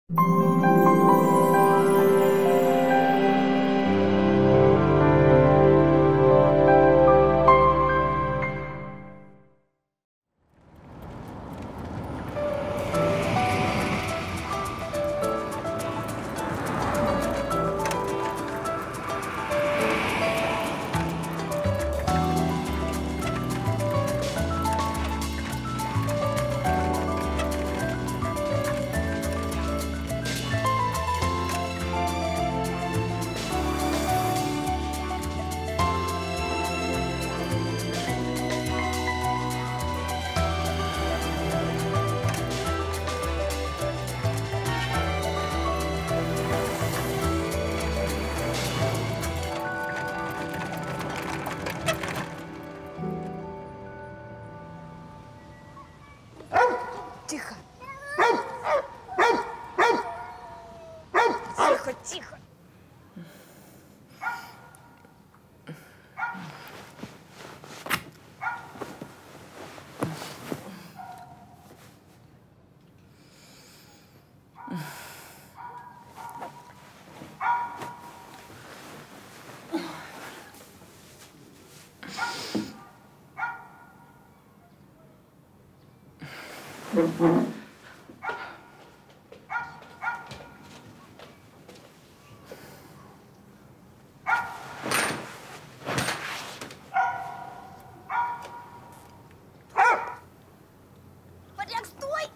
Тихо. Тихо, тихо. Варяг, стой!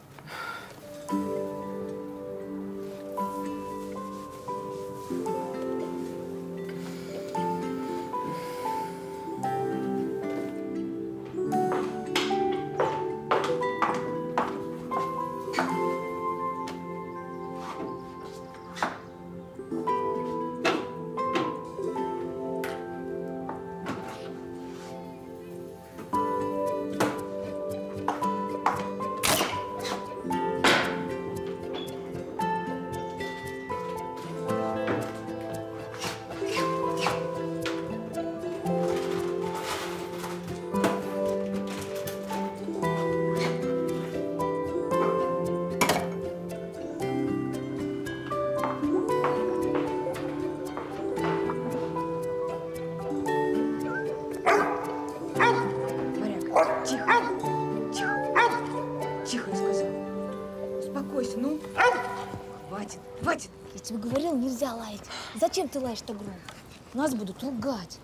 Тихо, я сказала. Успокойся, ну. Хватит, хватит. Я тебе говорил, нельзя лаять. Зачем ты лаешь так громко? Нас будут ругать.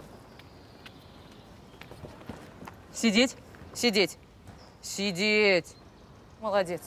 Сидеть, сидеть, сидеть. Молодец.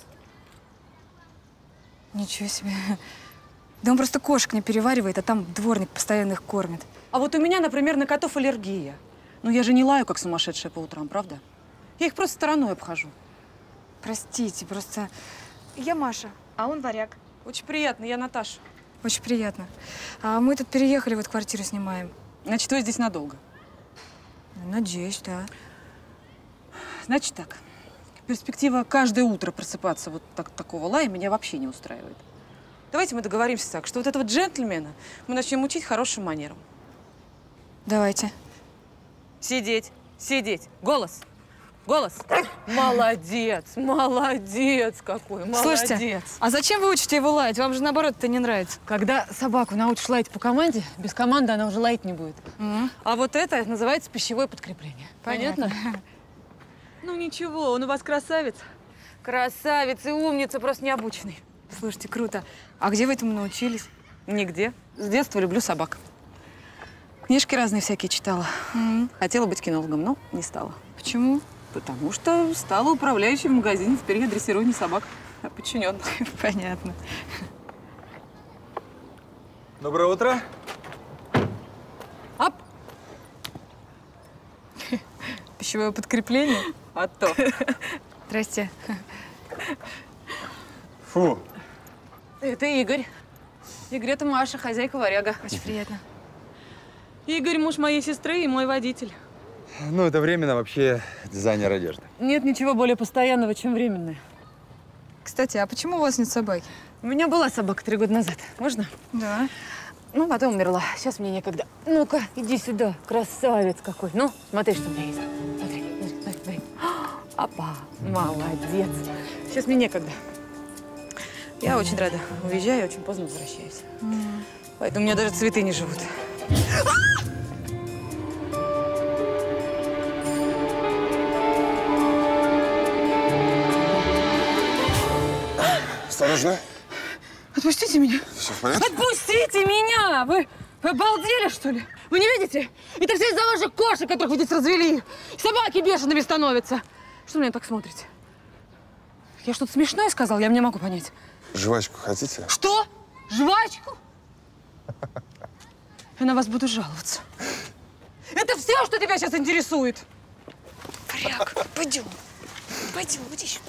Ничего себе. Да он просто кошек не переваривает, а там дворник постоянно их кормит. А вот у меня, например, на котов аллергия. Ну, я же не лаю, как сумасшедшая по утрам, правда? Я их просто стороной обхожу. Простите, просто я Маша, а он Варяг. Очень приятно, я Наташа. Очень приятно. А мы тут переехали, вот квартиру снимаем. Значит, вы здесь надолго? Надеюсь, да. Значит так, перспектива каждое утро просыпаться вот такого лая меня вообще не устраивает. Давайте мы договоримся так, что вот этого джентльмена мы начнем учить хорошим манерам. Давайте. Сидеть, сидеть. Голос. Голос. Молодец, молодец какой, молодец. Слушайте, а зачем вы учите его лаять? Вам же наоборот это не нравится. Когда собаку научишь лаять по команде, без команды она уже лаять не будет. А вот это называется пищевое подкрепление. Понятно? Ну ничего, он у вас красавец. Красавец и умница, просто необученный. Слушайте, круто. А где вы этому научились? Нигде. С детства люблю собак. Книжки разные всякие читала. Хотела быть кинологом, но не стала. Почему? Потому что стала управляющей в магазине в передрессировании собак. Подчиненных. Понятно. Доброе утро. Ап! Пищевое подкрепление? А то. Здрасте. Фу. Это Игорь. Игорь, это Маша, хозяйка Варяга. Очень приятно. Игорь, муж моей сестры и мой водитель. Ну, это временно вообще дизайнер одежды. Нет ничего более постоянного, чем временное. Кстати, а почему у вас нет собаки? У меня была собака 3 года назад. Можно? Да. Ну, потом умерла. Сейчас мне некогда. Ну-ка, иди сюда. Красавец какой. Ну, смотри, что у меня есть. Смотри, смотри, смотри, смотри. Опа, молодец. Сейчас мне некогда. Я очень рада. Уезжаю, очень поздно возвращаюсь. Поэтому у меня даже цветы не живут. Осторожно. Отпустите меня. Все в порядке? Отпустите меня! Вы обалдели, что ли? Вы не видите? Это все из-за ваших кошек, которых вы здесь развели. Собаки бешеными становятся. Что вы на меня так смотрите? Я что-то смешное сказал? Я не могу понять. Жвачку хотите? Что? Жвачку? Я на вас буду жаловаться. Это все, что тебя сейчас интересует? Варяг, пойдем. Пойдем, иди сюда.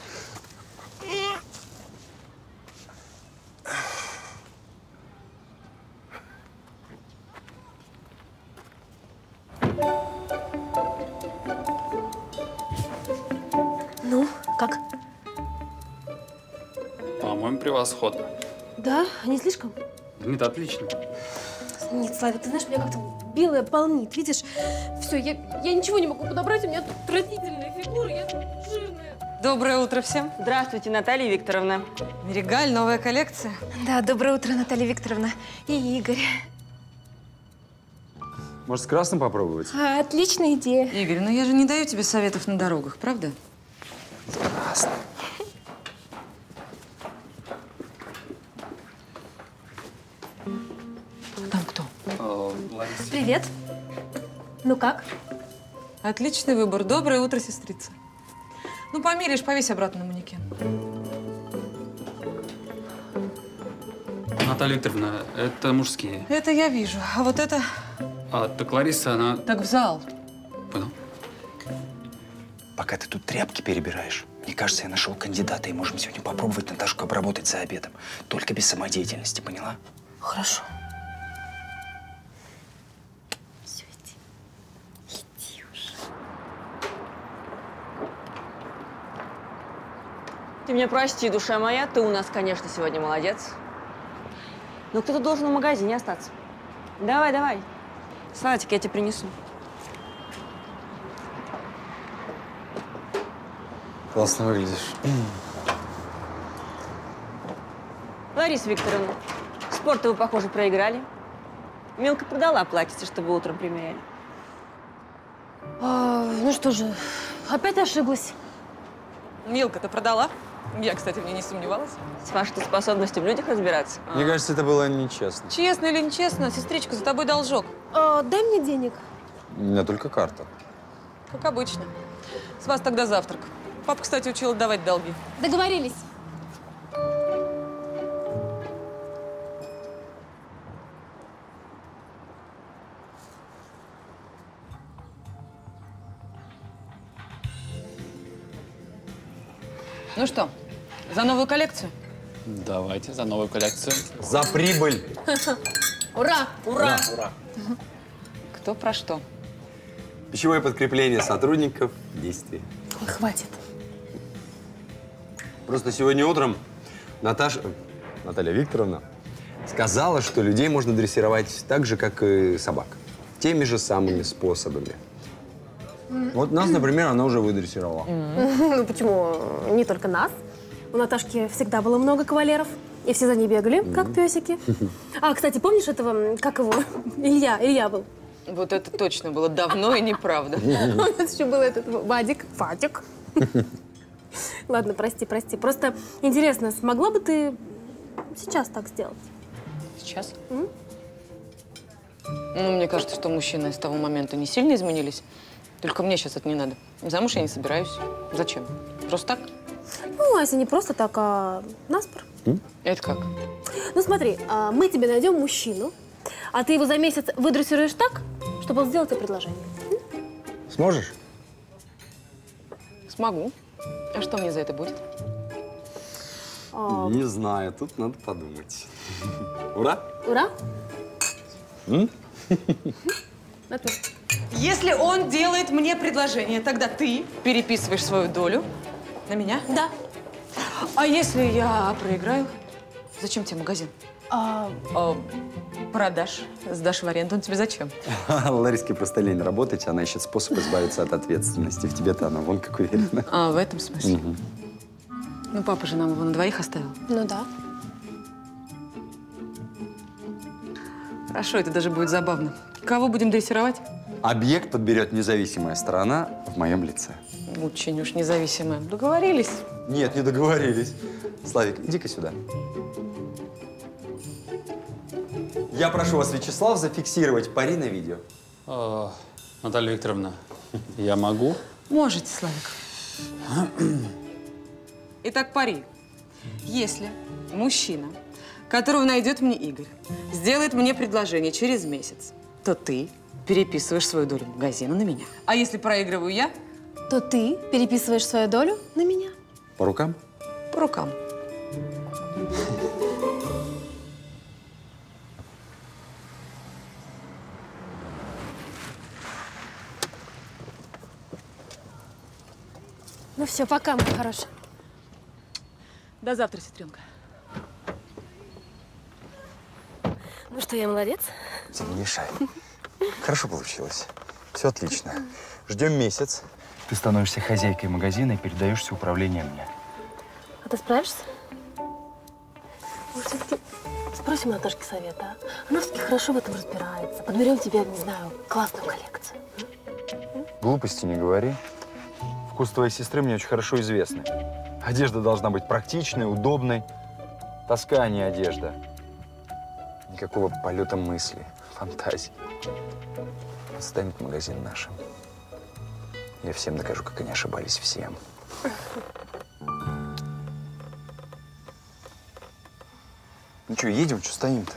Ну, как? По-моему, превосходно. Да? Не слишком? Нет, отлично. Нет, Славик, ты знаешь, меня как-то белое полнит. Видишь, все, я ничего не могу подобрать, у меня тут отвратительная фигура, я жирная. Доброе утро всем. Здравствуйте, Наталья Викторовна. Меригаль, новая коллекция. Да, доброе утро, Наталья Викторовна. И Игорь. Может, с красным попробовать? Отличная идея. Игорь, ну я же не даю тебе советов на дорогах, правда? Красный. Там кто? Лариса. Привет. Ну как? Отличный выбор. Доброе утро, сестрица. Ну, померяешь, повесь обратно на манекен. Наталья Викторовна, это мужские. Это я вижу. А вот это… Так Лариса, она… Так в зал. Понял. Пока ты тут тряпки перебираешь, мне кажется, я нашел кандидата, и можем сегодня попробовать Наташку обработать за обедом. Только без самодеятельности, поняла? Хорошо. Все, иди. Иди уже. Ты меня прости, душа моя, ты у нас, конечно, сегодня молодец. Но кто-то должен в магазине остаться. Давай, давай. Салатик я тебе принесу. Классно выглядишь. Лариса Викторовна, спорт вы, похоже, проиграли. Милка продала платьице, чтобы утром примеряли. Ну что же, опять ошиблась. Милка, ты продала? Я, кстати, в ней не сомневалась. С вашей способностью в людях разбираться. Мне кажется, это было нечестно. Честно или нечестно, сестричка, за тобой должок. Дай мне денег. У меня только карта. Как обычно. С вас тогда завтрак. Папа, кстати, учил отдавать долги. Договорились. Ну что, за новую коллекцию? Давайте за новую коллекцию. За прибыль! Ура! Ура! Кто про что? Пищевое подкрепление сотрудников в действии. Ой, хватит. Просто сегодня утром Наталья Викторовна сказала, что людей можно дрессировать так же, как и собак. Теми же самыми способами. Вот нас, например, она уже выдрессировала. Ну почему? Не только нас. У Наташки всегда было много кавалеров. И все за ней бегали, как песики. А, кстати, помнишь этого, как его? Илья был. Вот это точно было давно и неправда. У нас еще был этот Вадик. Ладно, прости. Просто интересно, смогла бы ты сейчас так сделать? Сейчас? Ну, мне кажется, что мужчины с того момента не сильно изменились. Только мне сейчас это не надо. Замуж я не собираюсь. Зачем? Просто так? Ну, а если не просто так, а наспор. Это как? Ну, смотри, мы тебе найдем мужчину, а ты его за месяц выдрессируешь так, чтобы он сделал тебе предложение. Сможешь? Смогу. А что мне за это будет? Не знаю, тут надо подумать. Ура! Ура? Натур. Если он делает мне предложение, тогда ты переписываешь свою долю на меня? Да. А если я проиграю, зачем тебе магазин? Продашь, сдашь в аренду, он тебе зачем? Лариске просто лень работать, она ищет способ избавиться от ответственности. В тебе-то она вон как уверена. А, в этом смысле? Ну, папа же нам его на двоих оставил. Ну да. Хорошо, это даже будет забавно. Кого будем дрессировать? Объект подберет независимая сторона в моем лице. Очень уж независимые. Договорились? Нет, не договорились. Славик, иди-ка сюда. Я прошу вас, Вячеслав, зафиксировать пари на видео. Наталья Викторовна, я могу? Можете, Славик. Итак, пари. Если мужчина, которого найдет мне Игорь, сделает мне предложение через месяц, то ты переписываешь свою долю магазина на меня. А если проигрываю я, То ты переписываешь свою долю на меня. По рукам? по рукам. Ну все, пока, мой хороший. До завтра, сестренка. Ну что, я молодец? Тебе не мешай. Хорошо получилось. Все отлично. Ждем месяц. Ты становишься хозяйкой магазина и передаешь все управление мне. А ты справишься? Может, все-таки спросим Наташки совета, а? Она все-таки хорошо в этом разбирается. Подберем тебе, не знаю, классную коллекцию. Глупости не говори. Вкус твоей сестры мне очень хорошо известны. Одежда должна быть практичной, удобной. Тоска, а не одежда. Никакого полета мысли, фантазии. Станет магазин нашим. Я всем докажу, как они ошибались всем. Ну что, едем? Что стоим-то?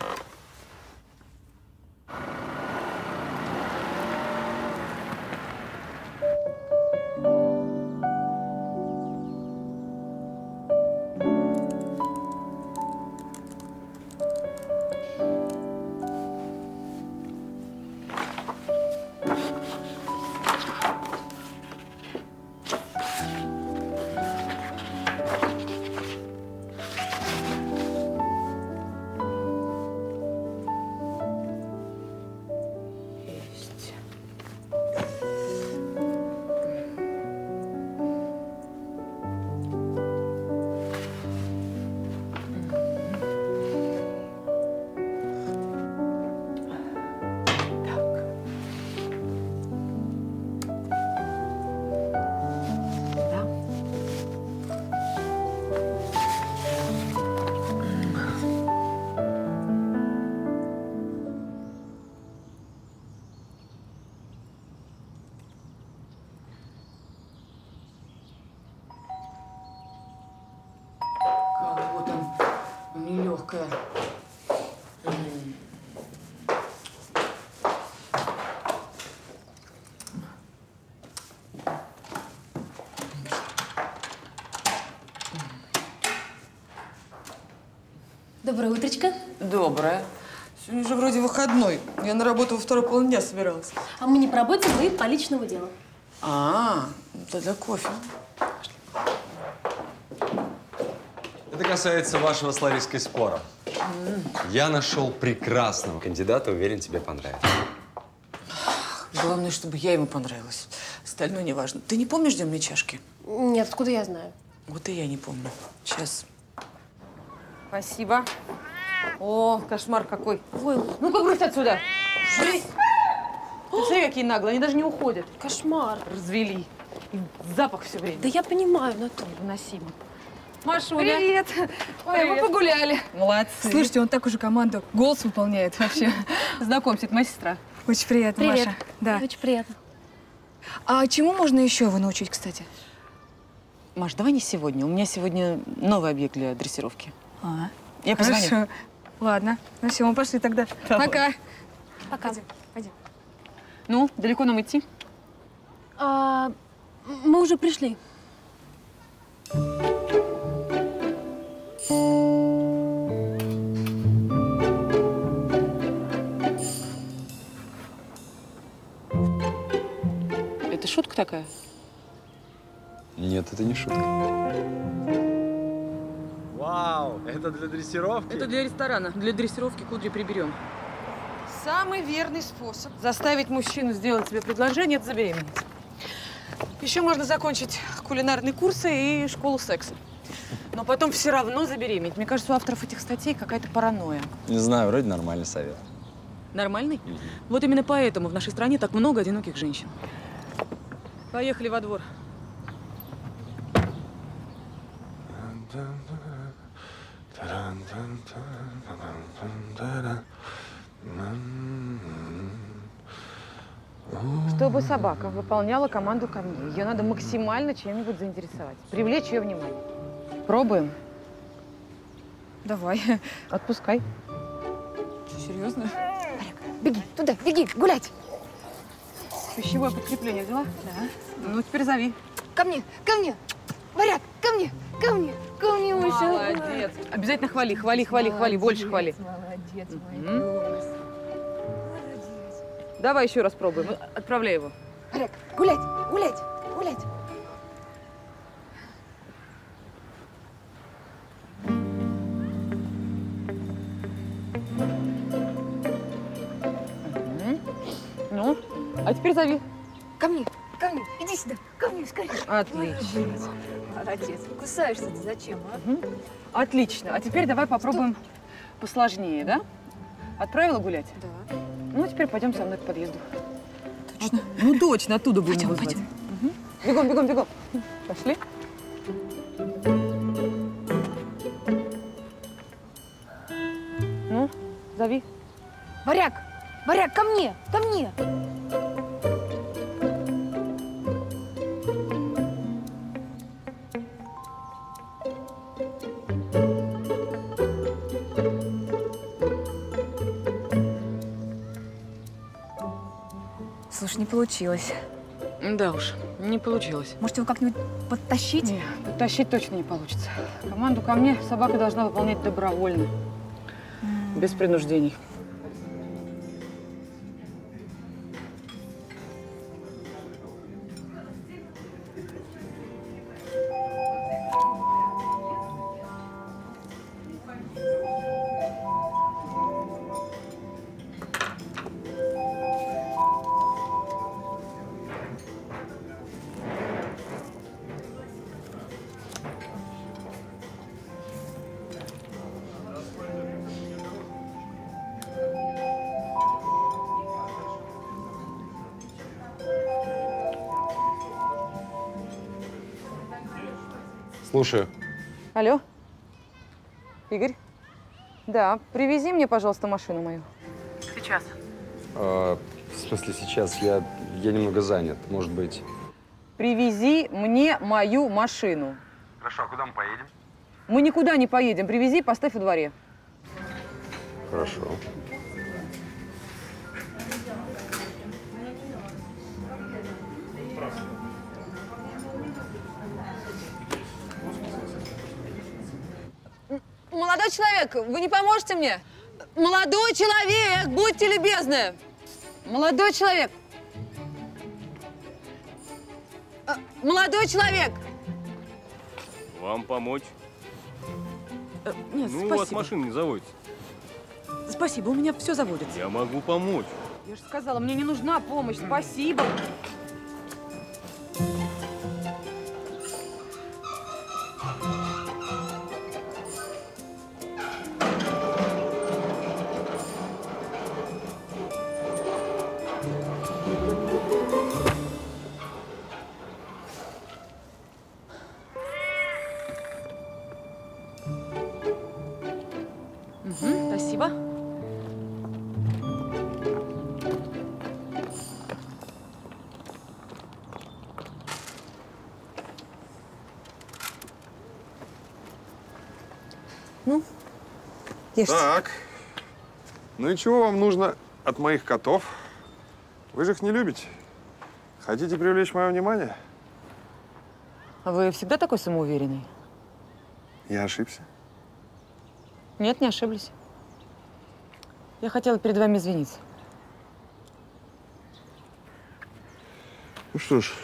Кого там нелегкая. Доброе утречко. Доброе. Сегодня же вроде выходной. Я на работу во второй половине дня собиралась. А мы не по работе, мы по личному делу. Тогда кофе. Это касается вашего с Лариской спора. Я нашел прекрасного кандидата, уверен, тебе понравится. Главное, чтобы я ему понравилась. Остальное не важно. Ты не помнишь, где у меня чашки? Нет, откуда я знаю? Вот и я не помню. Сейчас. Спасибо. О, кошмар какой. Ой, ну-ка, брысь отсюда. Жизнь. Ты смотри, какие наглые. Они даже не уходят. Кошмар. Развели. И запах все время. Да я понимаю, Наталья. Невыносимо. Машуля. Привет! Ой, мы погуляли. Молодцы. Слушайте, он так уже команду голос выполняет вообще. Знакомься, это моя сестра. Очень приятно, Привет. Маша. Да. Очень приятно. А чему можно еще его научить, кстати? Маш, давай не сегодня. У меня сегодня новый объект для дрессировки. Я позвоню. Хорошо. Ладно. Ну все, мы пошли тогда. Давай. Пока. Пока. Пойдем. Ну, далеко нам идти? Мы уже пришли. Это шутка такая? Нет, это не шутка. Вау, это для дрессировки? Это для ресторана. Для дрессировки кудри приберем. Самый верный способ заставить мужчину сделать тебе предложение – это забеременеть. Еще можно закончить кулинарные курсы и школу секса. Но потом все равно забеременеть. Мне кажется, у авторов этих статей какая-то паранойя. Не знаю, вроде нормальный совет. Нормальный? Вот именно поэтому в нашей стране так много одиноких женщин. Поехали во двор. Чтобы собака выполняла команду ко мне, ее надо максимально чем-нибудь заинтересовать, привлечь ее внимание. Пробуем. Давай. Отпускай. Что, серьезно? Беги туда, беги, гулять. Пищевое подкрепление взяла? Да. Ну, теперь зови. Ко мне, ко мне. Варяг, ко мне, ко мне, ко мне. Молодец. Обязательно хвали, хвали, хвали, хвали, больше хвали. Молодец, мой пес. Давай еще раз пробуем. Отправляй его. Варяг, гулять, гулять, гулять. Ну, а теперь зови. Ко мне, иди сюда, ко мне, скорее. Отлично. Молодец. Кусаешься ты зачем, а? Отлично. А теперь давай попробуем посложнее, да? Отправила гулять? Да. Ну, теперь пойдем со мной к подъезду. Точно? Ну, точно, оттуда будем Пойдем, его звать. пойдем. Бегом, бегом, бегом. Пошли. Ну, зови. Варяг, Варяг, ко мне, ко мне. Слушай, не получилось. Да уж, не получилось. Может, его как-нибудь подтащить? Не, подтащить точно не получится. Команду ко мне собака должна выполнять добровольно. Без принуждений. Слушаю. Алло? Игорь? Да, привези мне, пожалуйста, машину мою. Сейчас. В смысле, сейчас я немного занят. Может быть. Привези мне мою машину. Хорошо, а куда мы поедем? Мы никуда не поедем. Привези и поставь во дворе. Хорошо. Молодой человек, вы не поможете мне? Молодой человек, будьте любезны. Молодой человек. Молодой человек. Вам помочь? Нет, Ну, спасибо. у вас машина не заводится. Спасибо, у меня все заводится. Я могу помочь. Я же сказала, мне не нужна помощь. Спасибо. Спасибо. Ну, ешьте. Так. Ну и чего вам нужно от моих котов? Вы же их не любите. Хотите привлечь мое внимание? А вы всегда такой самоуверенный? Я ошибся. Нет, не ошиблись. Я хотела перед вами извиниться. Ну что ж,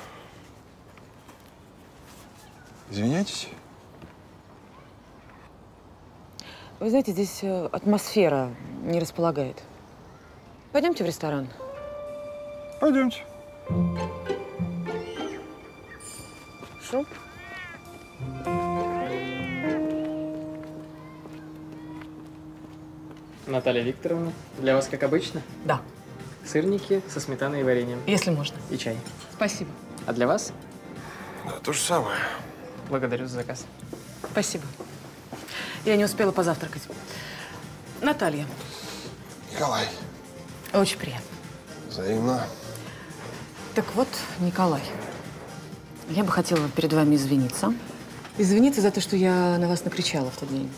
извиняйтесь. Вы знаете, здесь атмосфера не располагает. Пойдемте в ресторан. Пойдемте. Хорошо. Наталья Викторовна, для вас как обычно? Да. Сырники со сметаной и вареньем. Если можно. И чай. Спасибо. А для вас? Да, то же самое. Благодарю за заказ. Спасибо. Я не успела позавтракать. Наталья. Николай. Очень приятно. Взаимно. Так вот, Николай, я бы хотела перед вами извиниться. Извиниться за то, что я на вас накричала в тот день.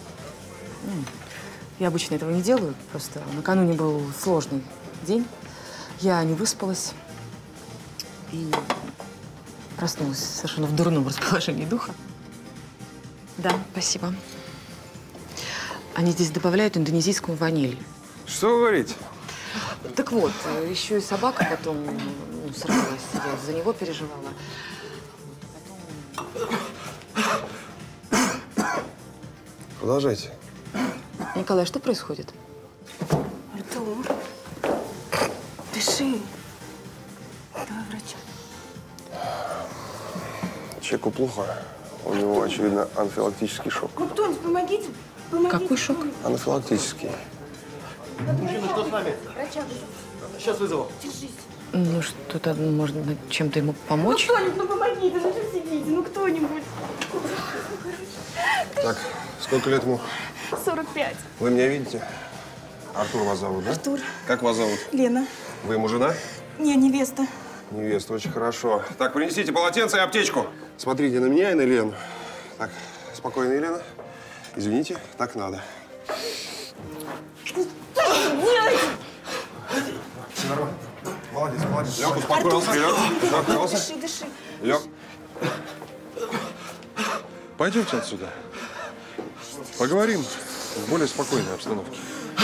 Я обычно этого не делаю, просто накануне был сложный день. Я не выспалась и проснулась совершенно в дурном расположении духа. Да, спасибо. Они здесь добавляют индонезийскую ваниль. Что вы говорите? Так вот, еще и собака потом сорвалась, я за него переживала. Продолжайте. Николай, что происходит? Артур, дыши. Давай врача. Человеку плохо. У него, очевидно, анафилактический шок. Ну, кто-нибудь, помогите. Помогите. Какой шок? Анафилактический. Мужчина, что с вами? Врача. Сейчас вызову. Держись. Ну, что-то, можно чем-то ему помочь? Ну, кто-нибудь, ну помогите, ну что сидите, ну кто-нибудь. Так, сколько лет ему? 45. Вы меня видите? Артур вас зовут, да? Артур. Как вас зовут? Лена. Вы ему жена? Не, невеста. Невеста, очень хорошо. Так, принесите полотенце и аптечку. Смотрите на меня и на Лену. Так, спокойно, Елена. Извините, так надо. Что делаете? Все нормально. Молодец, молодец. Лег, успокоился. Лег, успокоился. Дыши, дыши. Лег. Пойдемте отсюда. Поговорим в более спокойной обстановке.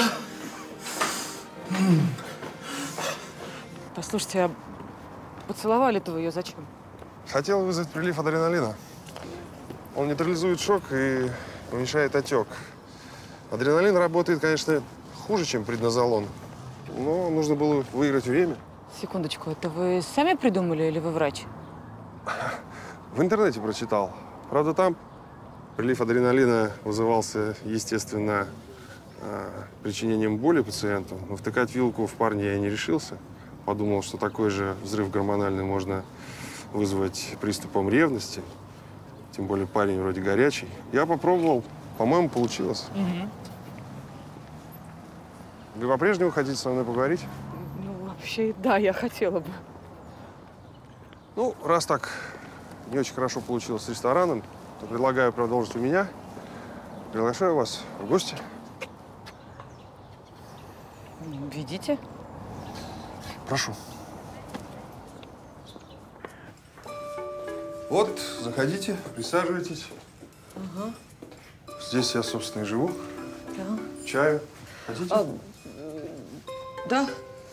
Послушайте, а поцеловали-то вы ее зачем? Хотел вызвать прилив адреналина. Он нейтрализует шок и уменьшает отек. Адреналин работает, конечно, хуже, чем преднизолон. Но нужно было выиграть время. Секундочку, это вы сами придумали или вы врач? В интернете прочитал. Правда, там прилив адреналина вызывался, естественно, причинением боли пациенту. Но втыкать вилку в парня я не решился. Подумал, что такой же взрыв гормональный можно вызвать приступом ревности. Тем более парень вроде горячий. Я попробовал. По-моему, получилось. Угу. Вы по-прежнему хотите со мной поговорить? Ну, вообще, да, я хотела бы. Ну, раз так не очень хорошо получилось с рестораном, то предлагаю продолжить у меня. Приглашаю вас в гости. Ведите. Прошу. Вот, заходите, присаживайтесь. Ага. Здесь я, собственно, и живу. Да. Чаю хотите? Да.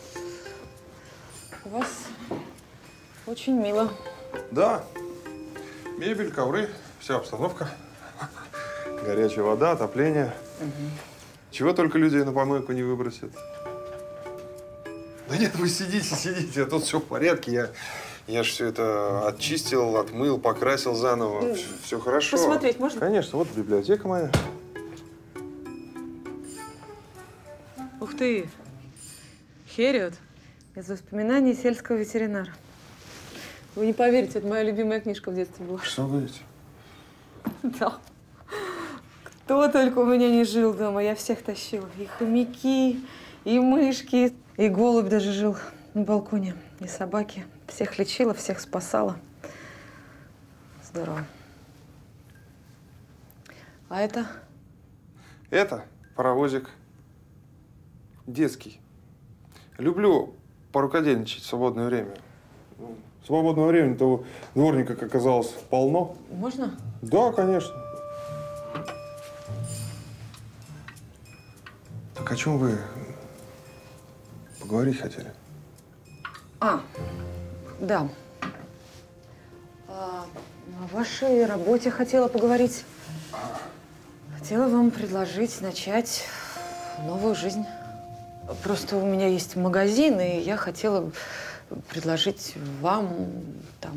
У вас очень мило. Да. Мебель, ковры, вся обстановка. Горячая вода, отопление. Угу. Чего только люди на помойку не выбросят. Да нет, вы сидите, а тут все в порядке. Я же все это очистил, отмыл, покрасил заново. Все хорошо. Посмотреть можно? Конечно, вот библиотека моя. Ух ты! Хериот из воспоминаний сельского ветеринара. Вы не поверите, это моя любимая книжка в детстве была. Что вы говорите? Да. Кто только у меня не жил дома, я всех тащила. И хомяки, и мышки, и голубь даже жил на балконе, и собаки. Всех лечила, всех спасала. Здорово. А это? Это паровозик. Детский. Люблю порукодельничать в свободное время. Свободного времени-то у дворника, как оказалось, полно. Можно? Да, конечно. Так о чем вы поговорить хотели? Да. О вашей работе хотела поговорить. Хотела вам предложить начать новую жизнь. Просто у меня есть магазин, и я хотела предложить вам там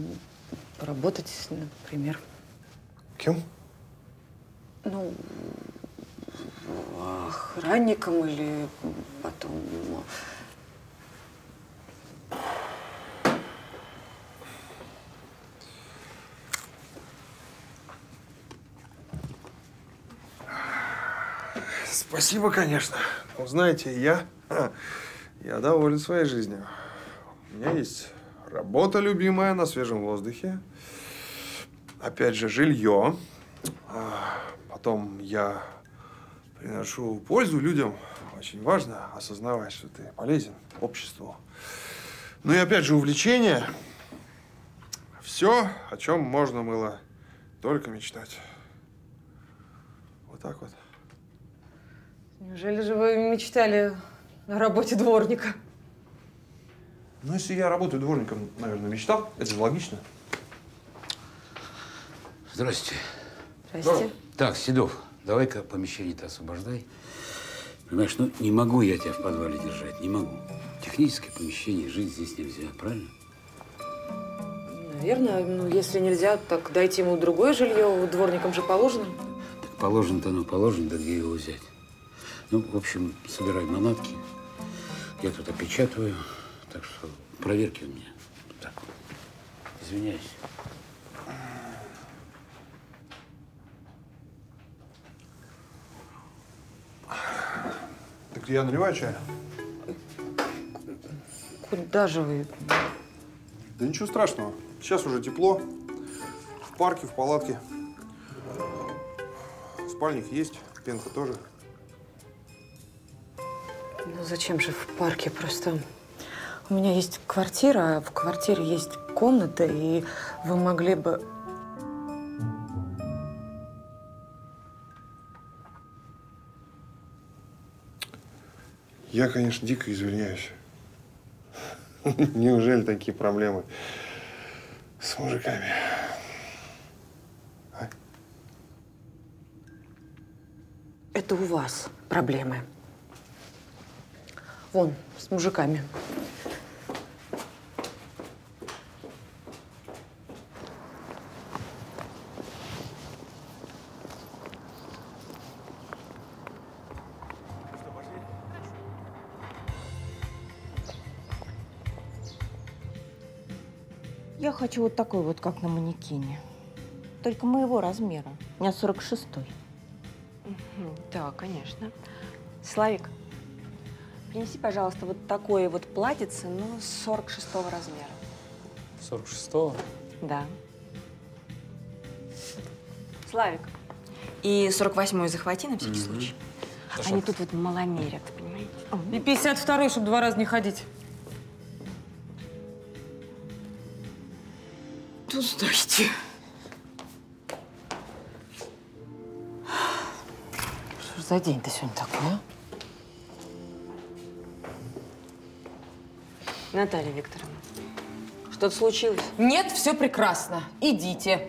поработать, например. Кем? Ну, охранником или потом… Спасибо, конечно. Но знаете, я доволен своей жизнью. У меня есть работа любимая на свежем воздухе. Опять же, жилье. Потом я приношу пользу людям. Очень важно осознавать, что ты полезен обществу. Ну и опять же, увлечение. Все, о чем можно было только мечтать. Вот так вот. Неужели же вы мечтали о работе дворника? Ну, если я работаю дворником, наверное, мечтал. Это же логично. Здрасте. Здрасте. Так, Седов, давай-ка помещение-то освобождай. Понимаешь, ну не могу я тебя в подвале держать, не могу. Техническое помещение, жить здесь нельзя, правильно? Наверное, ну если нельзя, так дайте ему другое жилье, дворникам же положено. Так положено-то оно положено, да где его взять? Ну, в общем, собирай манатки. Я тут опечатываю, так что проверки у меня. Так, извиняюсь. Так я наливаю чай? Куда же вы? Да ничего страшного. Сейчас уже тепло. В парке, в палатке. Спальник есть, пенка тоже. Ну зачем же в парке? Просто у меня есть квартира, а в квартире есть комната, и вы могли бы… Я, конечно, дико извиняюсь. Неужели такие проблемы с мужиками? А? Это у вас проблемы. Вон, с мужиками. Я хочу вот такой вот, как на манекене. Только моего размера. У меня 46-й. Да, конечно. Славик, принеси, пожалуйста, вот такое вот платьице, но 46-го размера. 46-го? Да. Славик, и 48-й захвати на всякий случай. Они тут вот маломерят, понимаете? И 52-й, чтобы 2 раза не ходить. Тут стойте. Что ж за день-то сегодня такой, а? Наталья Викторовна, что-то случилось? Нет, все прекрасно. Идите.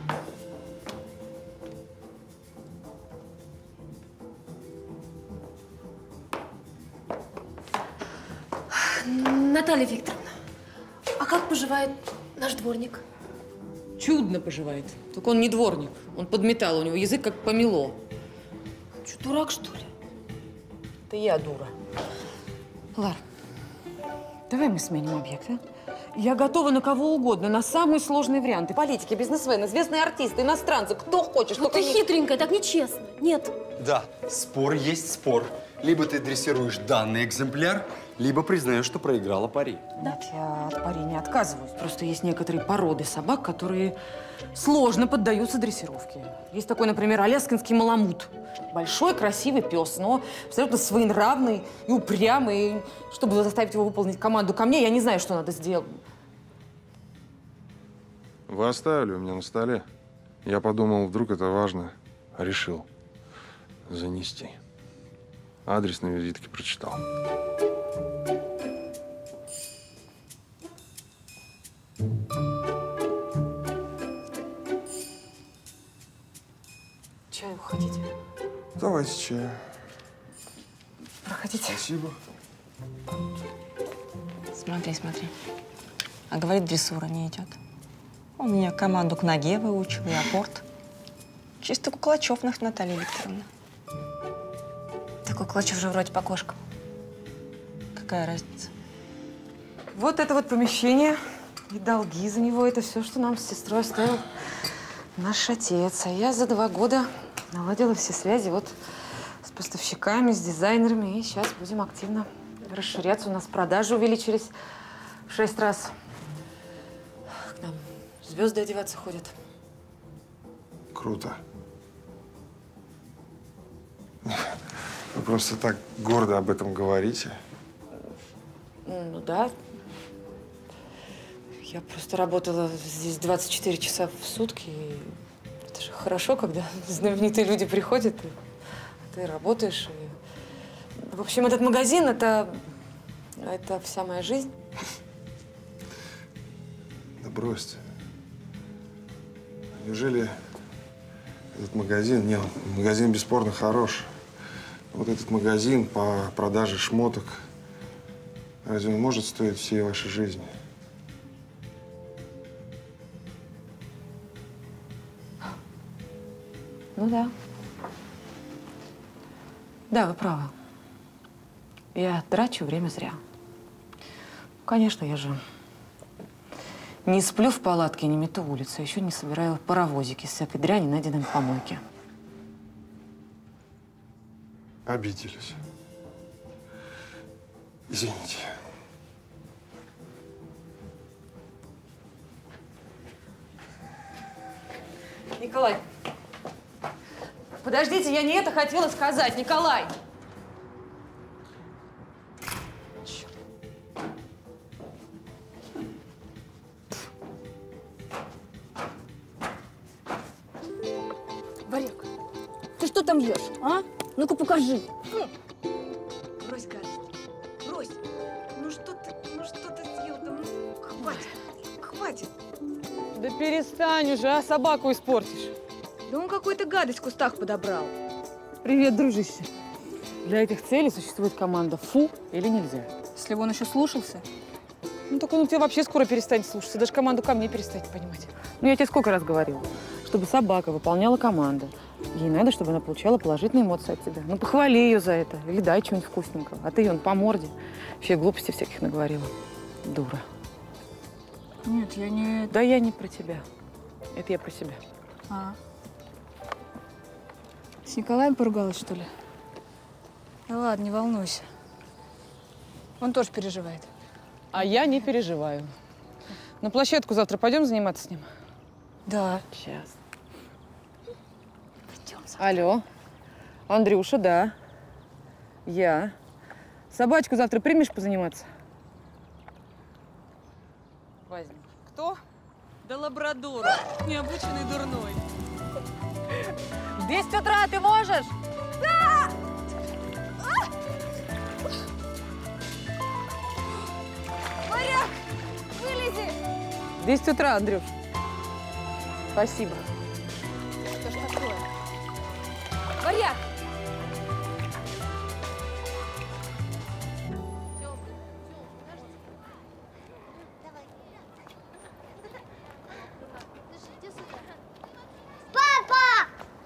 Наталья Викторовна, а как поживает наш дворник? Чудно поживает. Только он не дворник. Он подметал, у него язык как помело. Что, дурак, что ли? Это я дура. Лар, давай мы сменим объект, а? Я готова на кого угодно, на самые сложные варианты. Политики, бизнесмены, известные артисты, иностранцы, кто хочешь. Ну ты хитренькая, так нечестно. Нет. Да, спор есть спор. Либо ты дрессируешь данный экземпляр, либо признаешь, что проиграла пари. Нет, я от пари не отказываюсь. Просто есть некоторые породы собак, которые сложно поддаются дрессировке. Есть такой, например, аляскинский маламут. Большой, красивый пес, но абсолютно своенравный и упрямый. И чтобы заставить его выполнить команду ко мне, я не знаю, что надо сделать. Вы оставили у меня на столе. Я подумал, вдруг это важно. Решил занести. Адрес на визитке прочитал. Чаю хотите? Давайте чаю. Проходите. Спасибо. Смотри, смотри. А говорит, дрессура не идет. Он меня команду к ноге выучил и апорт. Чисто Куклачев наш, Наталья Викторовна. клочев же вроде по кошкам. Какая разница? Вот это вот помещение и долги за него. Это все, что нам с сестрой оставил наш отец. А я за 2 года наладила все связи вот с поставщиками, с дизайнерами. И сейчас будем активно расширяться. У нас продажи увеличились в 6 раз. К нам звезды одеваться ходят. Круто. Вы просто так гордо об этом говорите. Ну да. Я просто работала здесь 24 часа в сутки. И это же хорошо, когда знаменитые люди приходят, и ты работаешь. И... В общем, этот магазин – это вся моя жизнь. Да бросьте. Неужели этот магазин, не, магазин бесспорно хорош. Вот этот магазин по продаже шмоток, разве он может стоить всей вашей жизни? Ну да. Да, вы правы. Я трачу время зря. Конечно, я же не сплю в палатке, не мету улицы, еще не собираю паровозики с всякой дряни, найденной на помойке. Обиделись. Извините. Николай, подождите, я не это хотела сказать, Николай! Варек, ты что там ешь, а? Ну-ка покажи. Брось гадость. Брось. Ну что ты съел там? Ну, хватит. Хватит. Да перестань уже, а собаку испортишь. Да он какую-то гадость в кустах подобрал. Привет, дружище. Для этих целей существует команда «фу» или «нельзя». Если бы он еще слушался. Ну, так он у тебя вообще скоро перестанет слушаться. Даже команду ко мне перестанет понимать. Ну, я тебе сколько раз говорила, чтобы собака выполняла команду. Ей надо, чтобы она получала положительные эмоции от тебя. Ну, похвали ее за это. Или дай чего-нибудь вкусненького. А ты ее по морде. Вообще глупости всяких наговорила. Дура. Нет, я не… Да я не про тебя. Это я про себя. А. С Николаем поругалась, что ли? Да ладно, не волнуйся. Он тоже переживает. А я не переживаю. На площадку завтра пойдем заниматься с ним? Да. Сейчас. Алло. Андрюша, да. Я. Собачку завтра примешь позаниматься? Возьми. Кто? Да лабрадор. Необученный дурной. В 10 утра ты можешь? Да! Варяг, вылези! В 10 утра, Андрюш. Спасибо. Что ж такое? Варяг! Папа!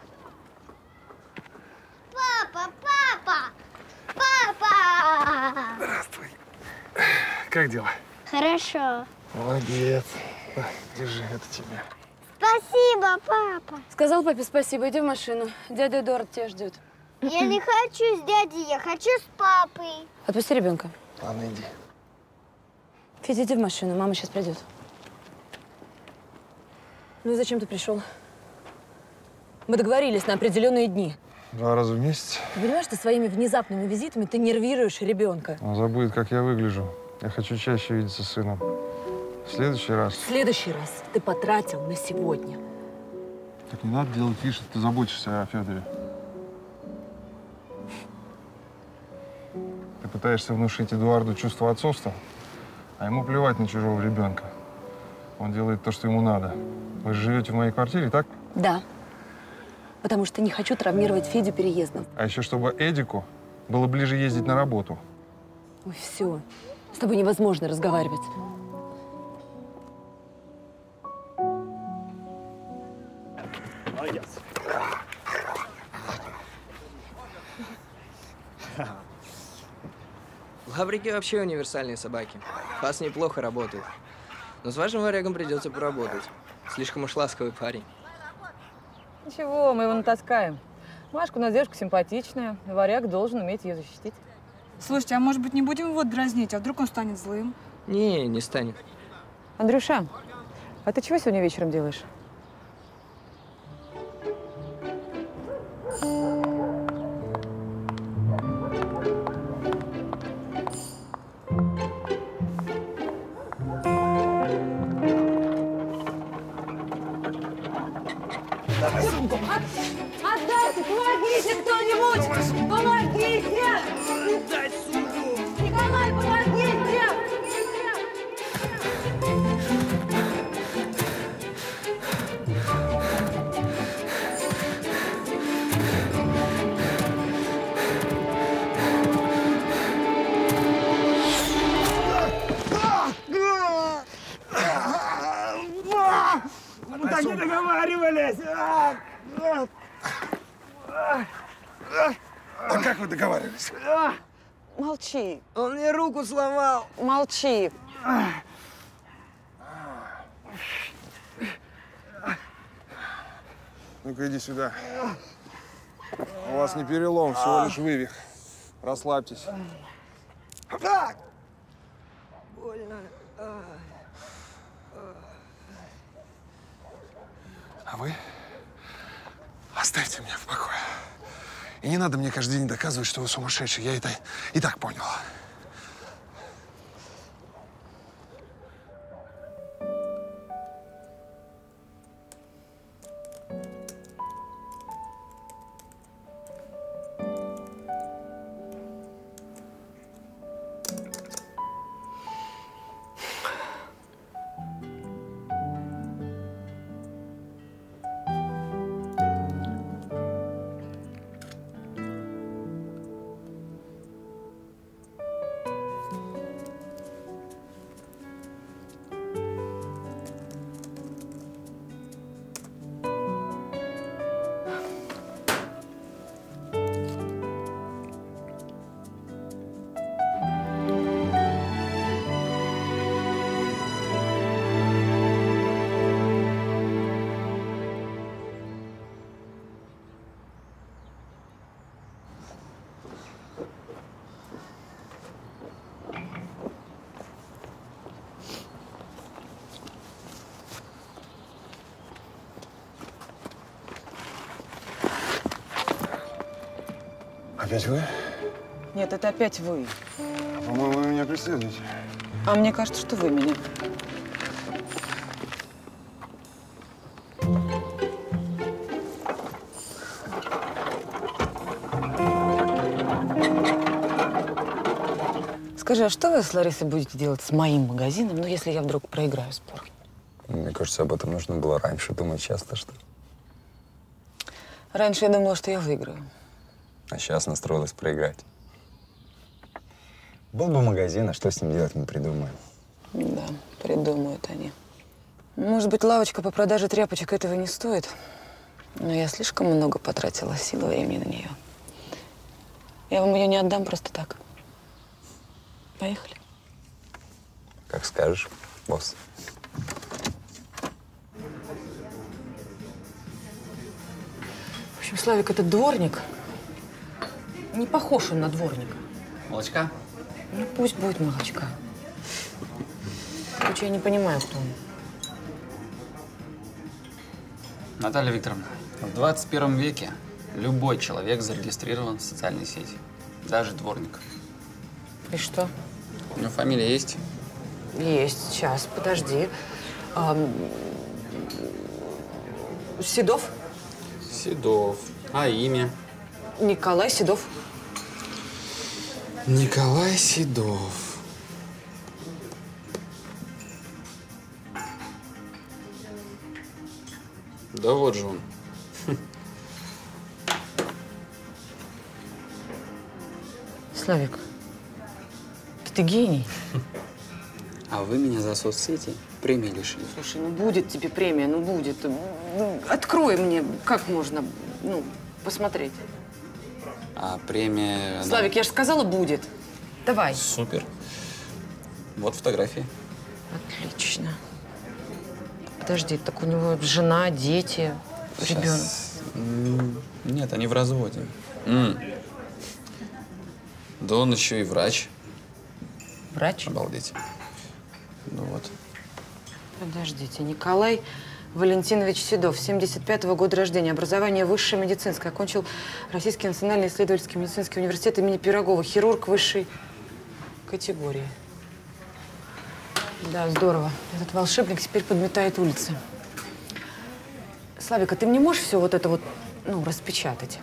Папа! Папа! Папа! Здравствуй. Как дела? Хорошо. Молодец. На, держи, это тебе. Спасибо, папа. Сказал папе спасибо, иди в машину. Дядя Эдуард тебя ждет. Я не хочу с дядей, я хочу с папой. Отпусти ребенка. Ладно, иди. Федя, иди в машину, мама сейчас придет. Ну и зачем ты пришел? Мы договорились на определенные дни. 2 раза в месяц. Ты понимаешь, что своими внезапными визитами ты нервируешь ребенка. Он забудет, как я выгляжу. Я хочу чаще видеться с сыном. В следующий раз. В следующий раз ты потратил на сегодня. Так не надо делать вид, что ты заботишься о Федоре. Ты пытаешься внушить Эдуарду чувство отцовства, а ему плевать на чужого ребенка. Он делает то, что ему надо. Вы же живете в моей квартире, так? Да. Потому что не хочу травмировать Федю переездом. А еще чтобы Эдику было ближе ездить на работу. Ой, все. С тобой невозможно разговаривать. Молодец. Лабрики вообще универсальные собаки. Фас неплохо работает. Но с вашим варягом придется поработать. Слишком уж ласковый парень. Ничего, мы его натаскаем. Машка у нас девушка симпатичная. Варяг должен уметь ее защитить. Слушайте, а может быть, не будем его дразнить? А вдруг он станет злым? Не станет. Андрюша, а ты чего сегодня вечером делаешь? Отдайте! Помогите кто-нибудь! Помогите! Дай сумку! Николай, помогите! Мы так не договаривались! А как вы договаривались? Молчи. Он мне руку сломал. Молчи. Ну-ка, иди сюда. У вас не перелом, всего лишь вывих. Расслабьтесь. Больно. А вы оставьте меня в покое. И не надо мне каждый день доказывать, что вы сумасшедший. Я это и так понял. Опять вы? Нет, это опять вы. По-моему, вы меня преследуете. А мне кажется, что вы меня. Скажи, а что вы с Ларисой будете делать с моим магазином, ну, если я вдруг проиграю спор? Мне кажется, об этом нужно было раньше думать часто, что ли. Раньше я думала, что я выиграю. А сейчас настроилась проиграть. Был бы магазин, а что с ним делать, мы придумаем. Да, придумают они. Может быть, лавочка по продаже тряпочек этого не стоит, но я слишком много потратила сил и времени на нее. Я вам ее не отдам просто так. Поехали. Как скажешь, босс. В общем, Славик, этот дворник, не похож он на дворника. Молочка? Ну, пусть будет молочка. Короче, я не понимаю, кто он. Наталья Викторовна, в 21 веке любой человек зарегистрирован в социальной сети. Даже дворник. И что? У него фамилия есть? Есть. Сейчас, подожди. Седов? Седов. А имя? Николай Седов. Николай Седов. Да вот же он. Славик, ты гений. А вы меня за соцсети премии лишили. Слушай, ну будет тебе премия, ну будет. Ну, открой мне, как можно, ну, посмотреть. А премия… Славик, я же сказала, будет. Давай. Супер. Вот фотографии. Отлично. Подожди, так у него жена, дети, ребенок. Нет, они в разводе. Да он еще и врач. Врач? Обалдеть. Ну вот. Подождите, Николай Валентинович Седов, 75-го года рождения, образование высшее медицинское, окончил Российский национальный исследовательский медицинский университет имени Пирогова, хирург высшей категории. Да, здорово. Этот волшебник теперь подметает улицы. Славик, а ты мне можешь все вот это вот, ну, распечатать?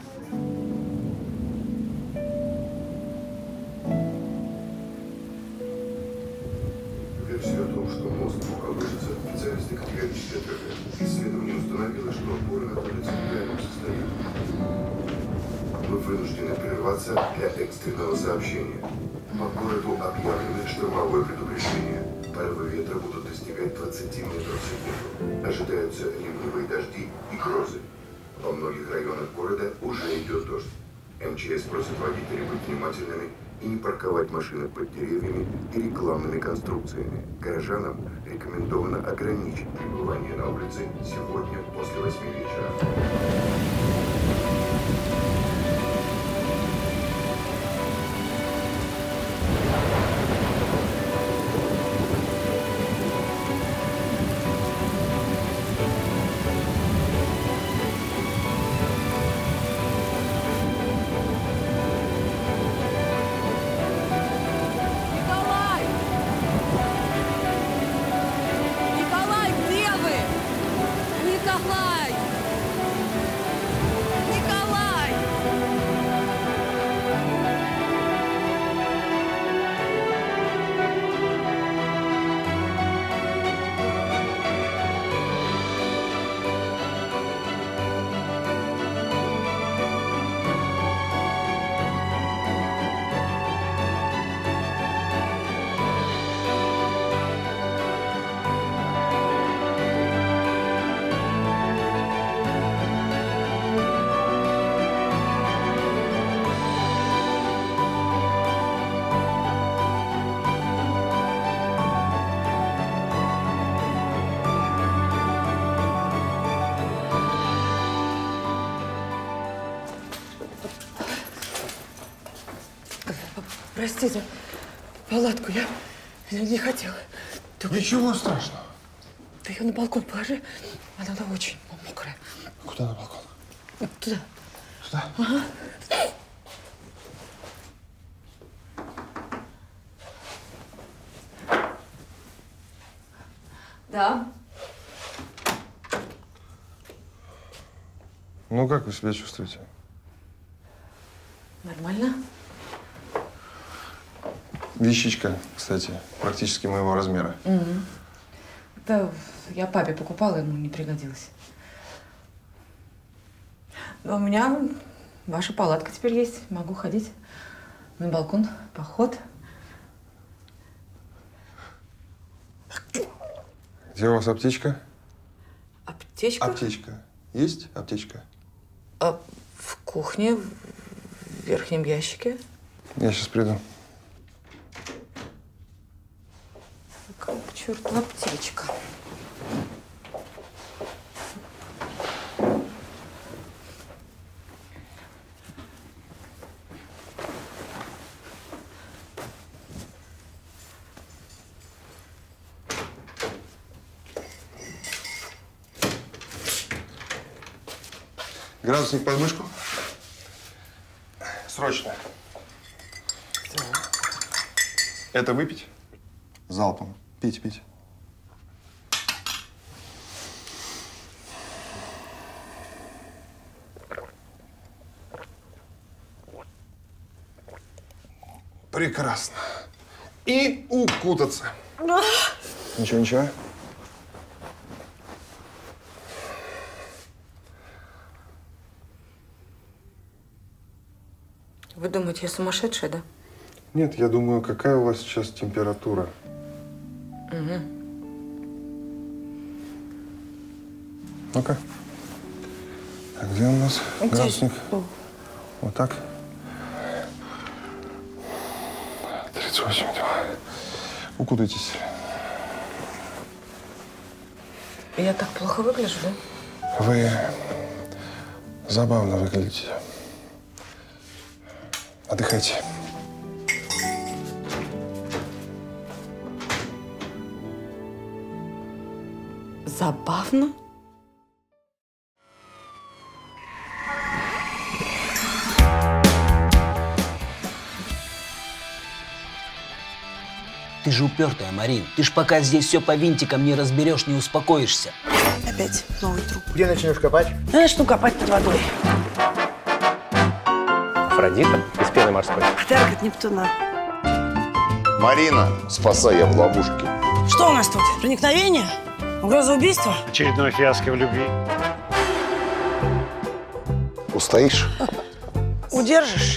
Версия о том, что мозг мог колышется, специалисты категорически отвергают. Исследование установило, что опоры находятся в реальном состоянии. Мы вынуждены прерваться для экстренного сообщения. По городу объявлено штормовое предупреждение. Порывы ветра будут достигать 20 метров в секунду. Ожидаются ливневые дожди и грозы. Во многих районах города уже идет дождь. МЧС просит водителей быть внимательными и не парковать машины под деревьями и рекламными конструкциями. Горожанам рекомендовано ограничить пребывание на улице сегодня после 8 вечера. Простите, палатку я не хотела. Ничего страшного. Ты ее на балкон положи, она очень мокрая. Куда на балкон? Вот туда. Сюда? Ага. Да. Ну, как вы себя чувствуете? Нормально. Вещичка, кстати, практически моего размера. Угу. Это я папе покупала, ему не пригодилось. Но у меня ваша палатка теперь есть. Могу ходить на балкон, поход. Где у вас аптечка? Аптечка? Аптечка. Есть аптечка? А в кухне, в верхнем ящике. Я сейчас приду. Какая к черту аптечка? Градусник под мышку. Срочно. Это выпить? Залпом. Пить, пить. Прекрасно. И укутаться. Ничего, ничего. Вы думаете, я сумасшедшая, да? Нет, я думаю, какая у вас сейчас температура? Угу. Ну-ка. А где у нас градусник? Вот так. 38, укутайтесь. Я так плохо выгляжу, да? Вы забавно выглядите. Отдыхайте. Забавно? Ты же упертая, Марин. Ты ж пока здесь все по винтикам не разберешь, не успокоишься. Опять новый труп. Где начнешь копать? Я начну копать под водой. Афродита из пены морской. Подарок от Нептуна. Марина, спасая в ловушке. Что у нас тут? Проникновение? Угроза убийства? Очередной фиаско в любви. Устоишь? Удержишь?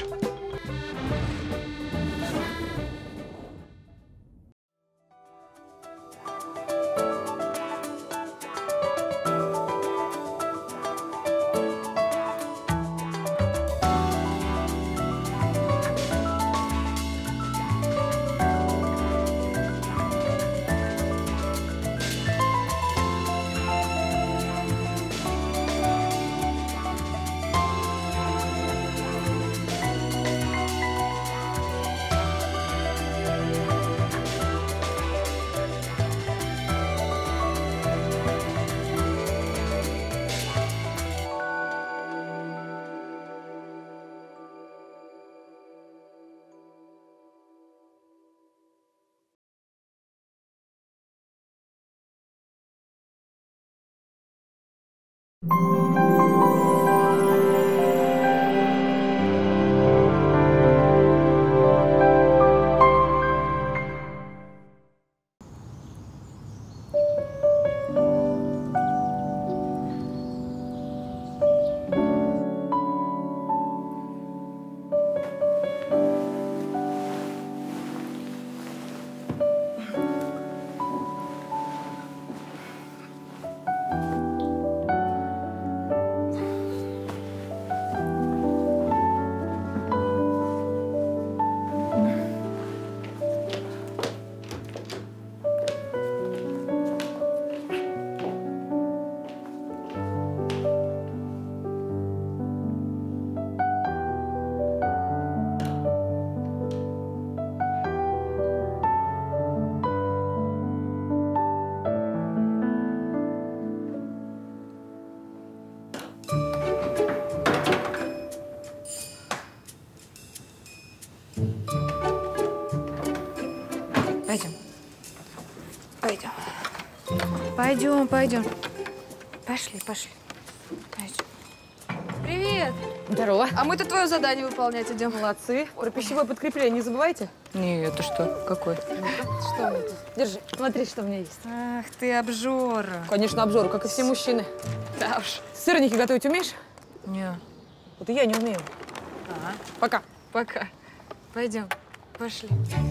Пойдем. Пошли. Пойдем. Привет. Здорово. А мы-то твое задание выполнять идем. Молодцы. Про пищевое подкрепление не забывайте. Не, это что? Какое? Что мне тут? Держи, смотри, что у меня есть. Ах ты, обжора. Конечно, обжора, как и все мужчины. Да уж. Сырники готовить умеешь? Не. Вот и я не умею. Пока. Пойдем. Пошли.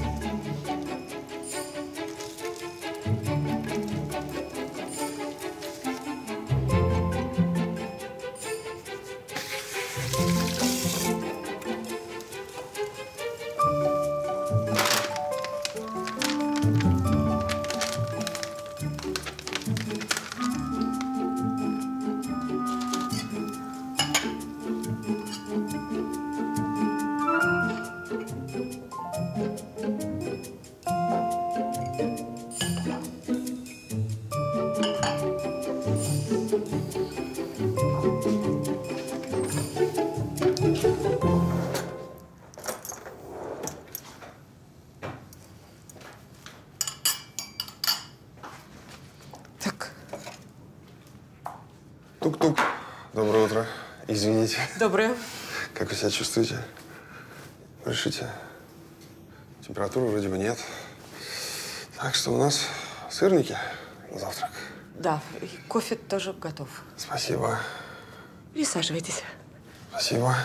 Тук-тук. Доброе утро. Извините. Доброе. Как вы себя чувствуете? Решите. Температуры вроде бы нет. Так что у нас сырники на завтрак. Да, и кофе тоже готов. Спасибо. Присаживайтесь. Спасибо.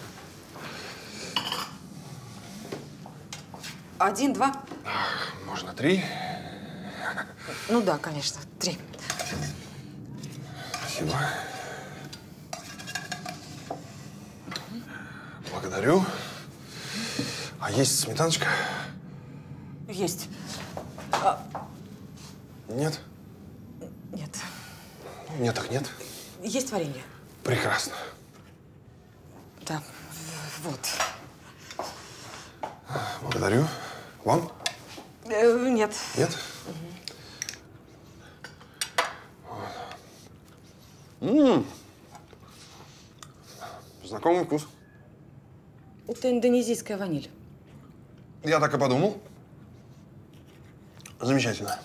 1, 2. Можно 3. Ну да, конечно, 3. Спасибо. Благодарю. А есть сметаночка? Есть. Нет? Нет. Нет, так нет. Есть варенье? Прекрасно. Да. Вот. Благодарю. Вам? Нет. Нет? Знакомый вкус. Это индонезийская ваниль. Я так и подумал. Замечательно.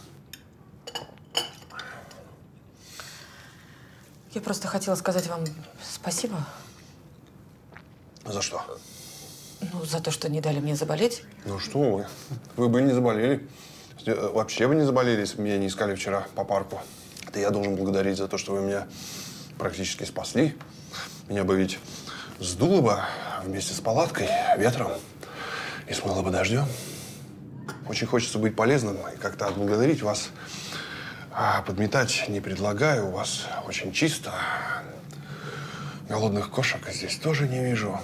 Я просто хотела сказать вам спасибо. За что? Ну, за то, что не дали мне заболеть. Ну что вы? Вы бы не заболели. Вообще бы не заболели, если бы меня не искали вчера по парку. Это я должен благодарить за то, что вы меня практически спасли. Меня бы ведь сдуло бы вместе с палаткой, ветром и смыло бы дождем. Очень хочется быть полезным и как-то отблагодарить вас. А подметать не предлагаю. У вас очень чисто. Голодных кошек здесь тоже не вижу.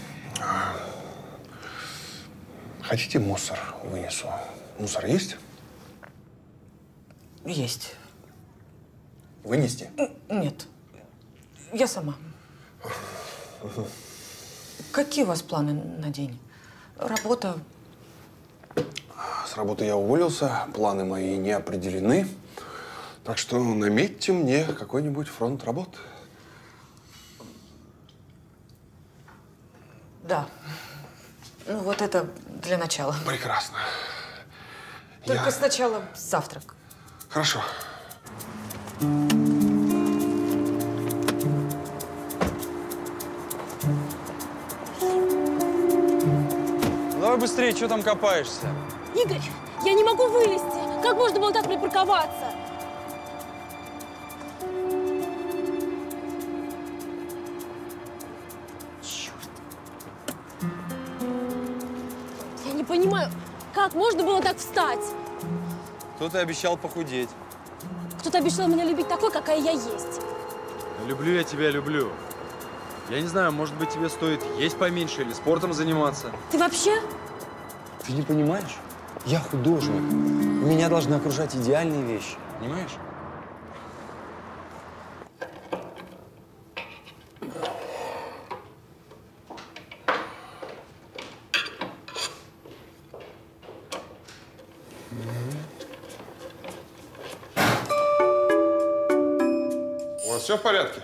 Хотите, мусор вынесу? Мусор есть? Есть. Вынести? Нет. Я сама. Какие у вас планы на день? Работа? С работы я уволился, планы мои не определены. Так что наметьте мне какой-нибудь фронт работ. Да. Ну, вот это для начала. Прекрасно. Только сначала завтрак. Хорошо. Давай быстрее, что там копаешься? Игорь, я не могу вылезти. Как можно было так припарковаться? Черт. Я не понимаю, как можно было так встать? Кто-то обещал похудеть. Кто-то обещал меня любить такой, какая я есть. Люблю я тебя, люблю. Я не знаю, может быть, тебе стоит есть поменьше или спортом заниматься. Ты вообще? Ты не понимаешь? Я художник. Меня должны окружать идеальные вещи. Понимаешь? У вас все в порядке?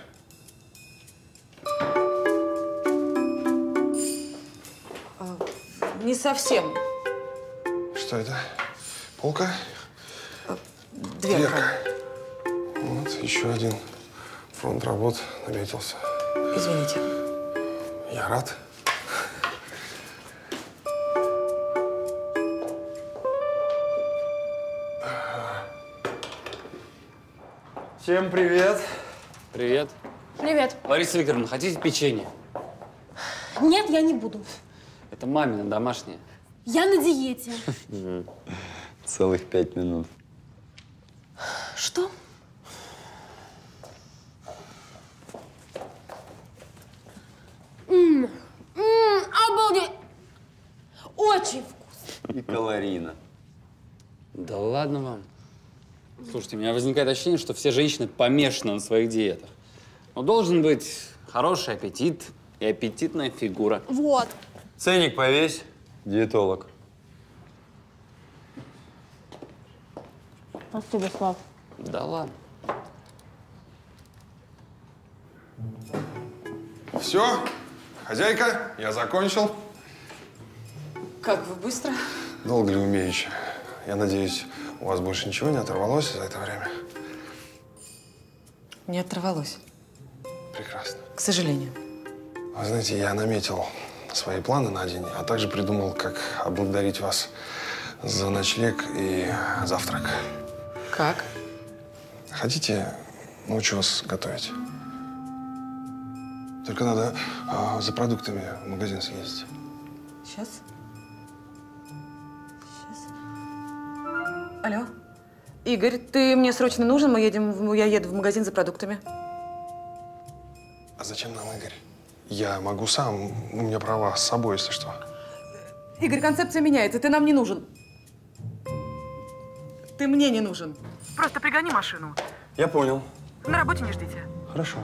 Не совсем. Что это? Полка? Дверка. Вот, еще один фронт работ наметился. Извините. Я рад. Всем привет. Привет. Привет. Лариса Викторовна, хотите печенье? Нет, я не буду. Это мамина домашняя. Я на диете. Целых 5 минут. Что? Обалдеть! Очень вкусно. И калорийно. Да ладно вам. Слушайте, у меня возникает ощущение, что все женщины помешаны на своих диетах. Но должен быть хороший аппетит и аппетитная фигура. Вот. Ценник повесь, диетолог. Спасибо, Слав. Да ладно. Все, хозяйка, я закончил. Как вы быстро? Долго ли умеючи? Я надеюсь, у вас больше ничего не оторвалось за это время? Не оторвалось. Прекрасно. К сожалению. Вы знаете, я наметил свои планы на день, а также придумал, как отблагодарить вас за ночлег и завтрак. Как? Хотите, научу вас готовить? Только надо за продуктами в магазин съездить. Сейчас. Алло. Игорь, ты мне срочно нужен, я еду в магазин за продуктами. А зачем нам Игорь? Я могу сам, у меня права с собой, если что. Игорь, концепция меняется, ты нам не нужен. ты мне не нужен. Просто пригони машину. Я понял. На работе не ждите. Хорошо.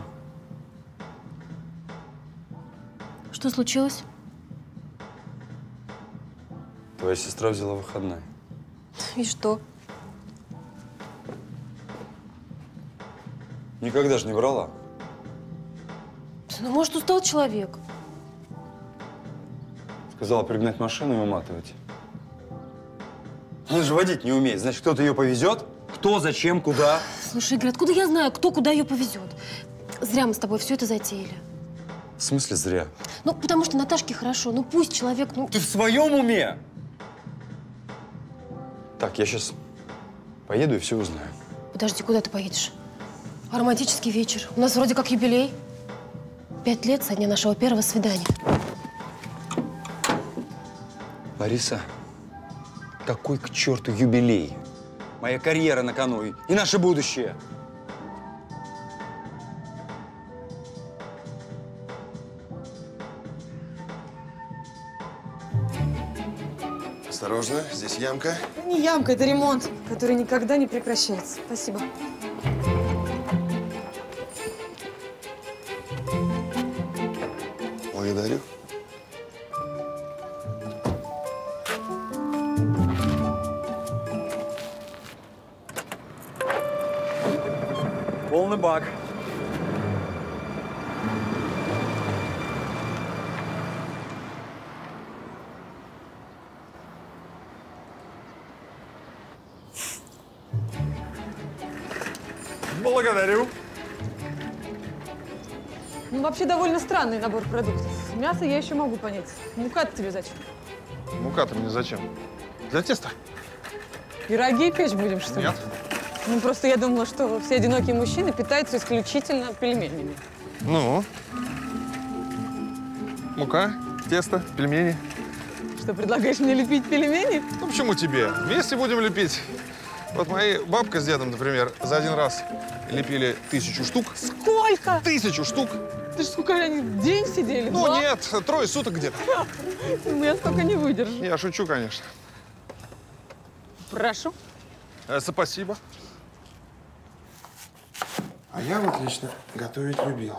Что случилось? Твоя сестра взяла выходной. И что? Никогда же не врала. Ну, может, устал человек? Сказала пригнать машину и уматывать. Она же водить не умеет. Значит, кто-то ее повезет? Кто, зачем, куда? Слушай, Игорь, откуда я знаю, кто куда ее повезет? Зря мы с тобой все это затеяли. В смысле зря? Ну, потому что Наташке хорошо. Ну, пусть человек, ну… Ты в своем уме? Так, я сейчас поеду и все узнаю. Подожди, куда ты поедешь? А романтический вечер? У нас вроде как юбилей. 5 лет со дня нашего первого свидания. Лариса, какой к черту юбилей? Моя карьера на кону и наше будущее. Осторожно, здесь ямка. Это не ямка, это ремонт, который никогда не прекращается. Спасибо. Благодарю. Полный бак. Благодарю. Ну, вообще, довольно странный набор продуктов. Мясо я еще могу понять. Мука-то тебе зачем? Мука-то мне зачем? Для теста. Пироги печь будем, что ли? Нет. Ну, просто я думала, что все одинокие мужчины питаются исключительно пельменями. Ну? Мука, тесто, пельмени. Что, предлагаешь мне лепить пельмени? Ну, почему тебе? Вместе будем лепить. Вот моя бабка с дедом, например, за один раз лепили 1000 штук. Сколько? 1000 штук. Ты ж сколько они в день сидели? Ну, 2? нет, 3 суток где-то. Ну, я столько не выдержу. Я шучу, конечно. Прошу. Спасибо. А я вот лично готовить любил.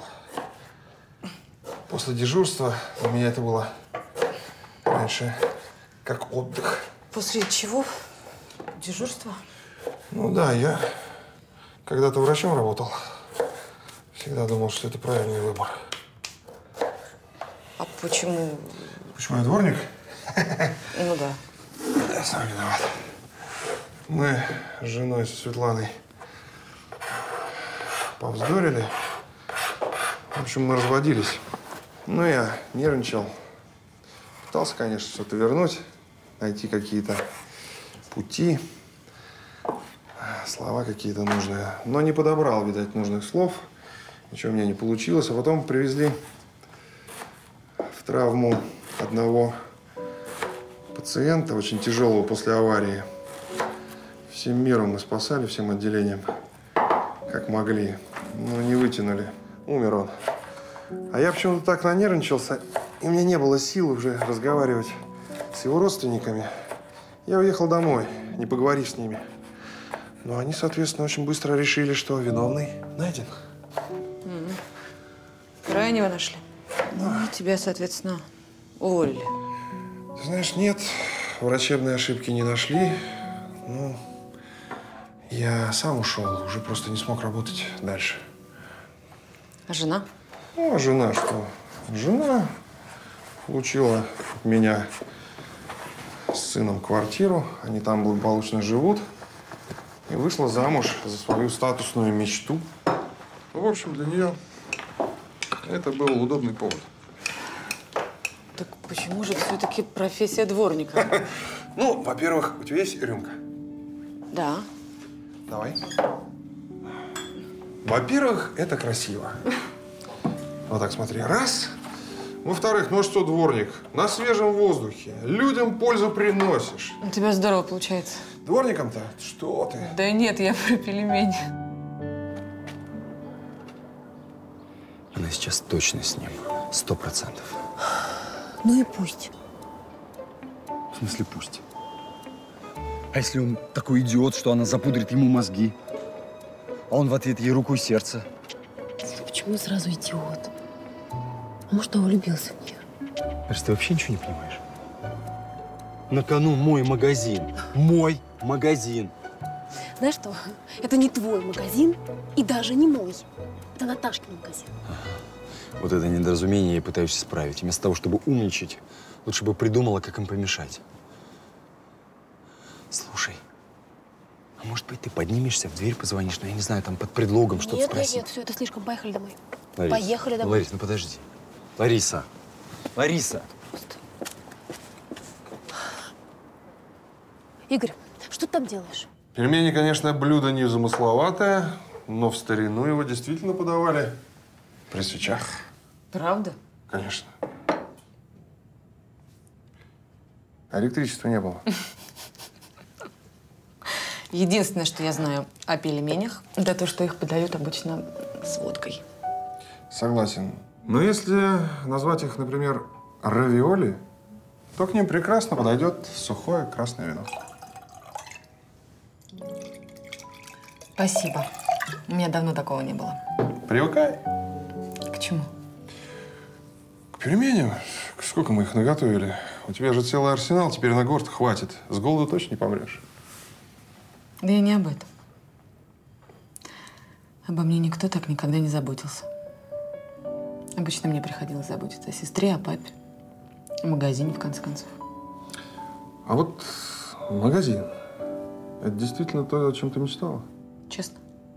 После дежурства у меня это было раньше как отдых. После чего? Дежурство? Ну да, я когда-то врачом работал. Всегда думал, что это правильный выбор. А почему? Почему я дворник? Ну да. Я сам виноват. Мы с женой, со Светланой, повздорили. В общем, мы разводились. Ну, я нервничал. Пытался, конечно, что-то вернуть, найти какие-то пути, слова какие-то нужные. Но не подобрал, видать, нужных слов. Ничего у меня не получилось. А потом привезли в травму одного пациента, очень тяжелого после аварии. Всем миром мы спасали, всем отделением, как могли. Но не вытянули. Умер он. А я почему-то так нанервничался, и у меня не было сил уже разговаривать с его родственниками. Я уехал домой, не поговорив с ними. Но они, соответственно, очень быстро решили, что виновный найден. Крайнего нашли. Ну, и тебя, соответственно, уволили. Ты знаешь, нет, врачебной ошибки не нашли. Ну, я сам ушел, уже просто не смог работать дальше. А жена? Ну, а жена что? Жена получила от меня с сыном квартиру. Они там благополучно живут. И вышла замуж за свою статусную мечту. Ну, в общем, для нее это был удобный повод. Так почему же все-таки профессия дворника? Ну, во-первых, у тебя есть рюмка? Да. Давай. Во-первых, это красиво. Вот так, смотри. Раз. Во-вторых, ну что, дворник, на свежем воздухе, людям пользу приносишь. У тебя здорово получается. Дворником-то? Что ты? Да нет, я про пельмени. Она сейчас точно с ним. 100%. Ну и пусть. В смысле пусть? А если он такой идиот, что она запудрит ему мозги? А он в ответ ей руку и сердце. Почему сразу идиот? А может, он влюбился в нее? Ларис, ты вообще ничего не понимаешь? На кону мой магазин. Мой магазин. Знаешь что? Это не твой магазин и даже не мой. Это Наташкин магазин. Вот это недоразумение я пытаюсь исправить. Вместо того, чтобы умничать, лучше бы придумала, как им помешать. Слушай, а может быть, ты поднимешься, в дверь позвонишь, но я не знаю, там под предлогом что-то спросить? Нет, все, это слишком. Поехали домой. Лариса, Поехали домой. Ларис, ну подожди. Лариса. Лариса. Игорь, что ты там делаешь? Пельмени, конечно, блюдо незамысловатое, но в старину его действительно подавали при свечах. Правда? Конечно. А электричества не было. Единственное, что я знаю о пельменях, это то, что их подают обычно с водкой. Согласен. Но если назвать их, например, равиоли, то к ним прекрасно подойдет сухое красное вино. Спасибо. У меня давно такого не было. Привыкай. К чему? К пельменям. Сколько мы их наготовили? У тебя же целый арсенал, теперь на город хватит. С голоду точно не помрешь. Да я не об этом. Обо мне никто так никогда не заботился. Обычно мне приходилось заботиться о сестре, о папе, о магазине, в конце концов. А вот магазин. Это действительно то, о чем ты мечтала? Честно.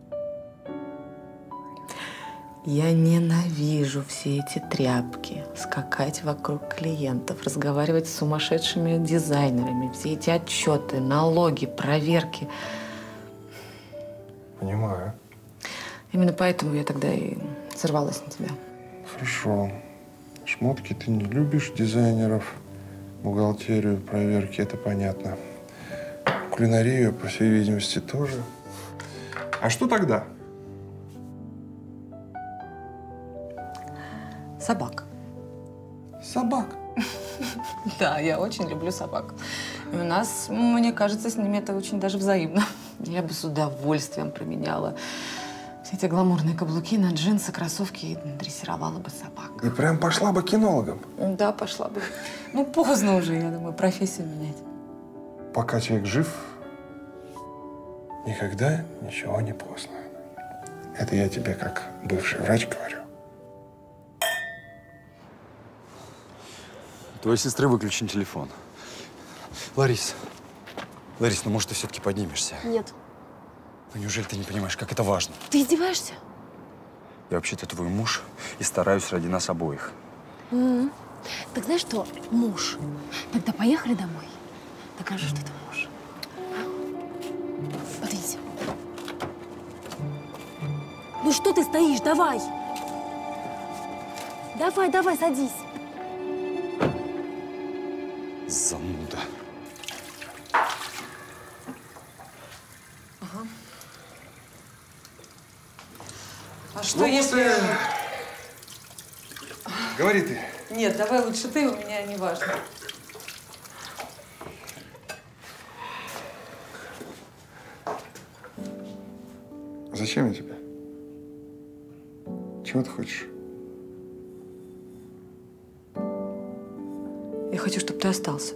Я ненавижу все эти тряпки, скакать вокруг клиентов, разговаривать с сумасшедшими дизайнерами, все эти отчеты, налоги, проверки. Понимаю. Именно поэтому я тогда и сорвалась на тебя. Хорошо. Шмотки ты не любишь, дизайнеров, бухгалтерию, проверки, это понятно. Кулинарию, по всей видимости, тоже. А что тогда? Собак. Собак? Да, я очень люблю собак. И у нас, мне кажется, с ними это очень даже взаимно. Я бы с удовольствием променяла все эти гламурные каблуки на джинсы, кроссовки и дрессировала бы собак. И прям пошла бы кинологом? Да, пошла бы. Ну, поздно уже, я думаю, профессию менять. Пока человек жив, никогда ничего не поздно. Это я тебе как бывший врач говорю. У твоей сестры выключен телефон. Ларис. Ларис, ну может, ты все-таки поднимешься? Нет. Ну неужели ты не понимаешь, как это важно? Ты издеваешься? Я вообще-то твой муж и стараюсь ради нас обоих. Так знаешь что, муж? Тогда поехали домой. Докажи, что ты муж. Подвинься. Ну что ты стоишь? Давай! Давай, давай, садись. Зануда. Ага. А что если… Говори ты. Нет, давай лучше ты, у меня не важно. Зачем я тебе? Чего ты хочешь? Я хочу, чтобы ты остался.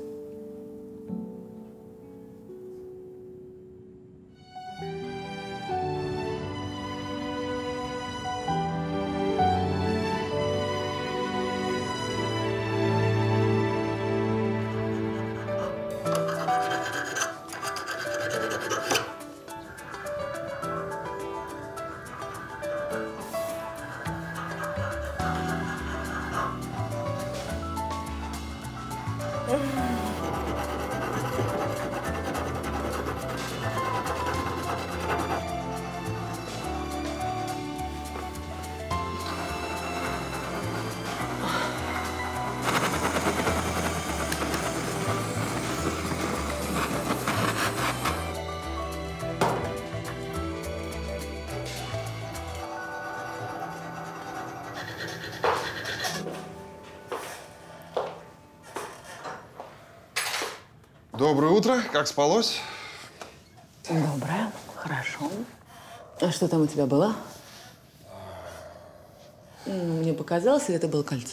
Доброе утро. Как спалось? Доброе, хорошо. А что там у тебя было? Мне показалось, или это было кольцо?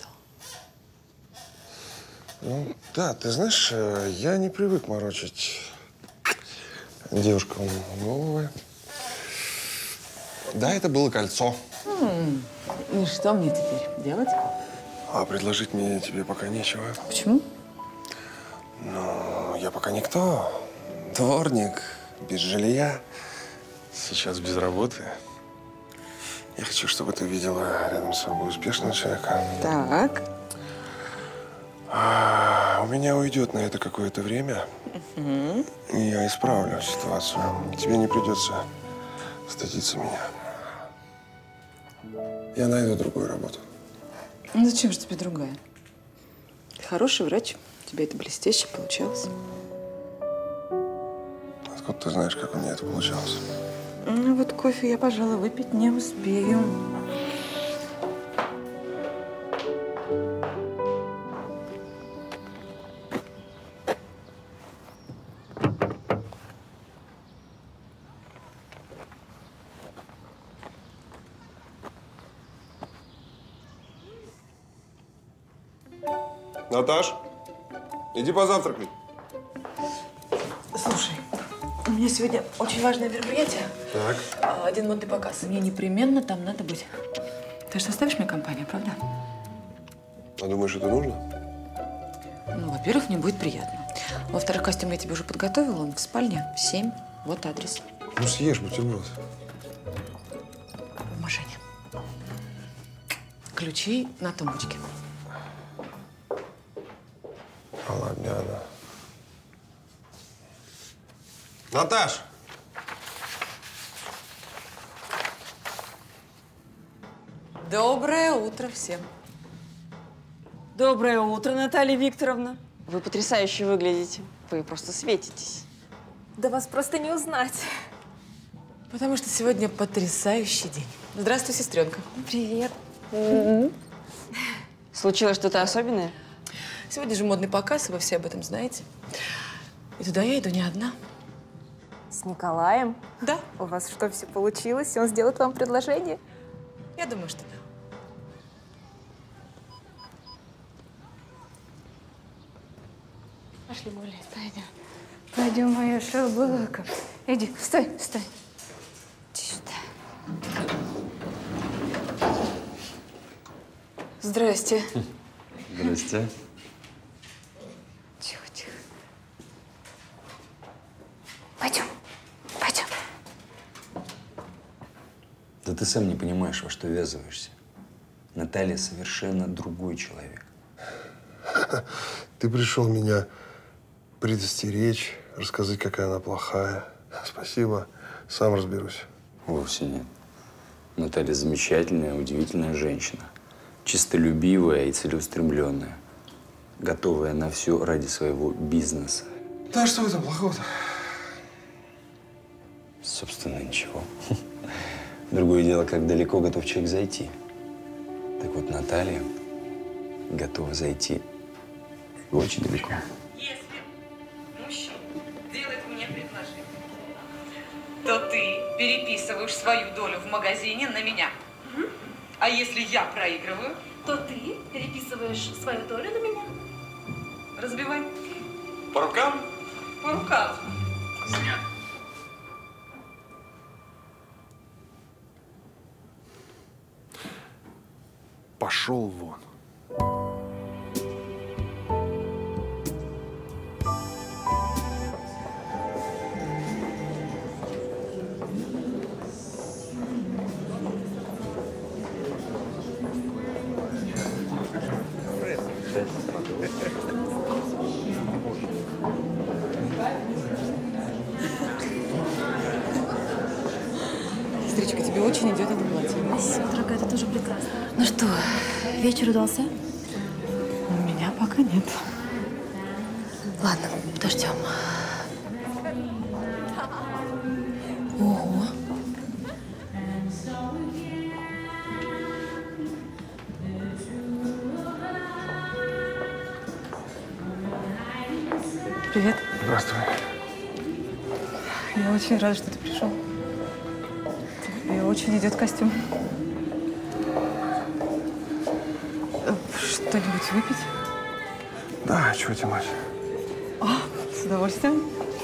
Ну, да, ты знаешь, я не привык морочить девушкам головы. Да, это было кольцо. И что мне теперь делать? А предложить мне тебе пока нечего. Почему? Ну, я пока никто. Дворник, без жилья, сейчас без работы. Я хочу, чтобы ты видела рядом с собой успешного человека. Так. У меня уйдет на это какое-то время, и я исправлю ситуацию. Тебе не придется стыдиться меня. Я найду другую работу. Ну зачем же тебе другая? Ты хороший врач, у тебя это блестяще получалось. Откуда ты знаешь, как у меня это получалось? Ну вот кофе я, пожалуй, выпить не успею. Наташ, иди позавтракай. Слушай, у меня сегодня очень важное мероприятие. Так. Один модный показ. И мне непременно там надо быть. Ты же составишь мне компанию, правда? А думаешь, это нужно? Ну, во-первых, мне будет приятно. Во-вторых, костюм я тебе уже подготовила. Он в спальне, 7. Вот адрес. Ну, съешь бутерброд. В машине. Ключи на тумбочке. Ладно. Наташ! Доброе утро всем. Доброе утро, Наталья Викторовна. Вы потрясающе выглядите. Вы просто светитесь. Да вас просто не узнать. Потому что сегодня потрясающий день. Здравствуй, сестренка. Привет. Случилось что-то особенное? Сегодня же модный показ, и вы все об этом знаете. И туда я иду не одна. С Николаем? Да. У вас что, все получилось? Он сделает вам предложение? Я думаю, что да. Пошли гулять, пойдем. Пойдем, моя шабака. Иди, стой. Здрасте. Здрасте. Тихо. Пойдем. Да ты сам не понимаешь, во что ввязываешься. Наталья совершенно другой человек. Ты пришел меня предостеречь, рассказать, какая она плохая. Спасибо, сам разберусь. Вовсе нет. Наталья замечательная, удивительная женщина. Чистолюбивая и целеустремленная. Готовая на все ради своего бизнеса. Да что в этом плохого-то? Собственно, ничего. Другое дело, как далеко готов человек зайти. Так вот, Наталья готова зайти очень далеко. Если мужчина делает мне предложение, то ты переписываешь свою долю в магазине на меня. А если я проигрываю, То ты переписываешь свою долю на меня? разбивай. По рукам? По рукам. Пошел вон. Сестричка, тебе очень идет это платье. Спасибо, дорогая, это тоже прекрасно. Ну что, вечер удался? У меня пока нет. Ладно, подождем. Ого. Привет. Здравствуй. Я очень рада, что ты пришел. Тебе очень идет костюм. Что-нибудь выпить? Да, чего тянуть? О, с удовольствием.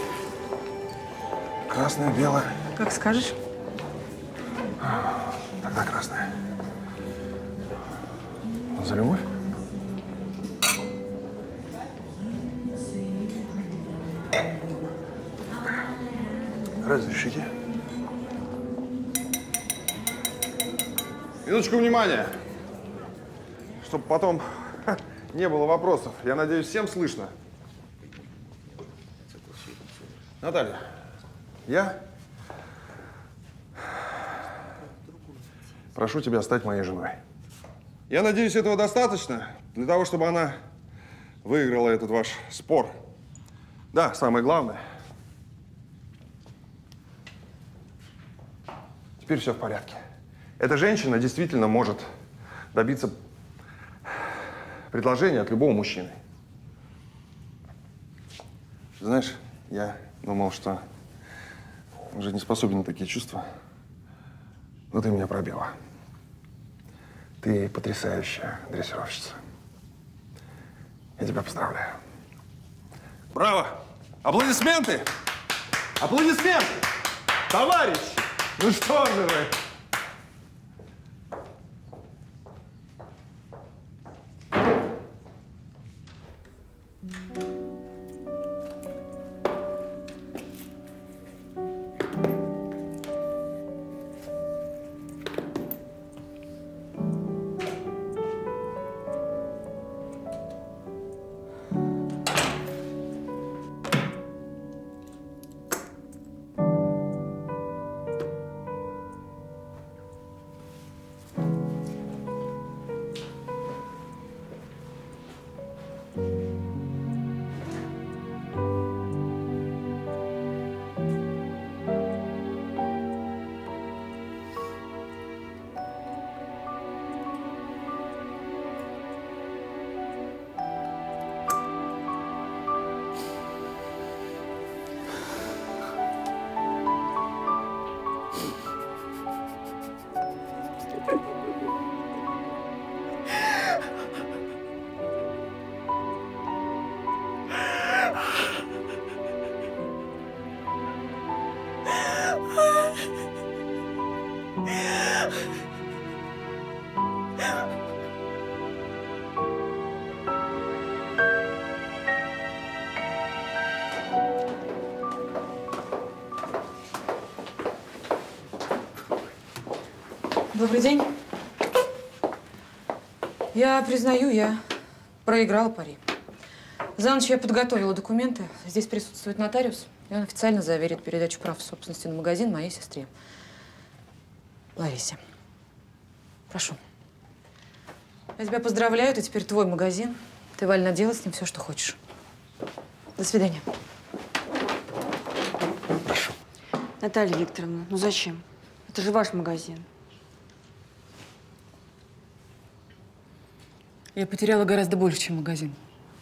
Красное, белое. Как скажешь. Тогда красное. За любовь? Разрешите? Минуточку внимания. Чтобы потом не было вопросов. Я надеюсь, всем слышно. Наталья, я прошу тебя стать моей женой. Я надеюсь, этого достаточно для того, чтобы она выиграла этот ваш спор. Да, самое главное. Теперь все в порядке. Эта женщина действительно может добиться предложения от любого мужчины. Знаешь, я думал, что уже не способен на такие чувства, но ты меня пробила. Ты потрясающая дрессировщица. Я тебя поздравляю. Браво! Аплодисменты! Аплодисменты! Товарищ! Ну что же вы? Добрый день. Я признаю, я проиграла пари. За ночь я подготовила документы. Здесь присутствует нотариус, и он официально заверит передачу прав собственности на магазин моей сестре Ларисе. Прошу. Я тебя поздравляю, это теперь твой магазин. Ты вольна делать с ним все, что хочешь. До свидания. Прошу. Наталья Викторовна, ну зачем? Это же ваш магазин. Я потеряла гораздо больше, чем магазин.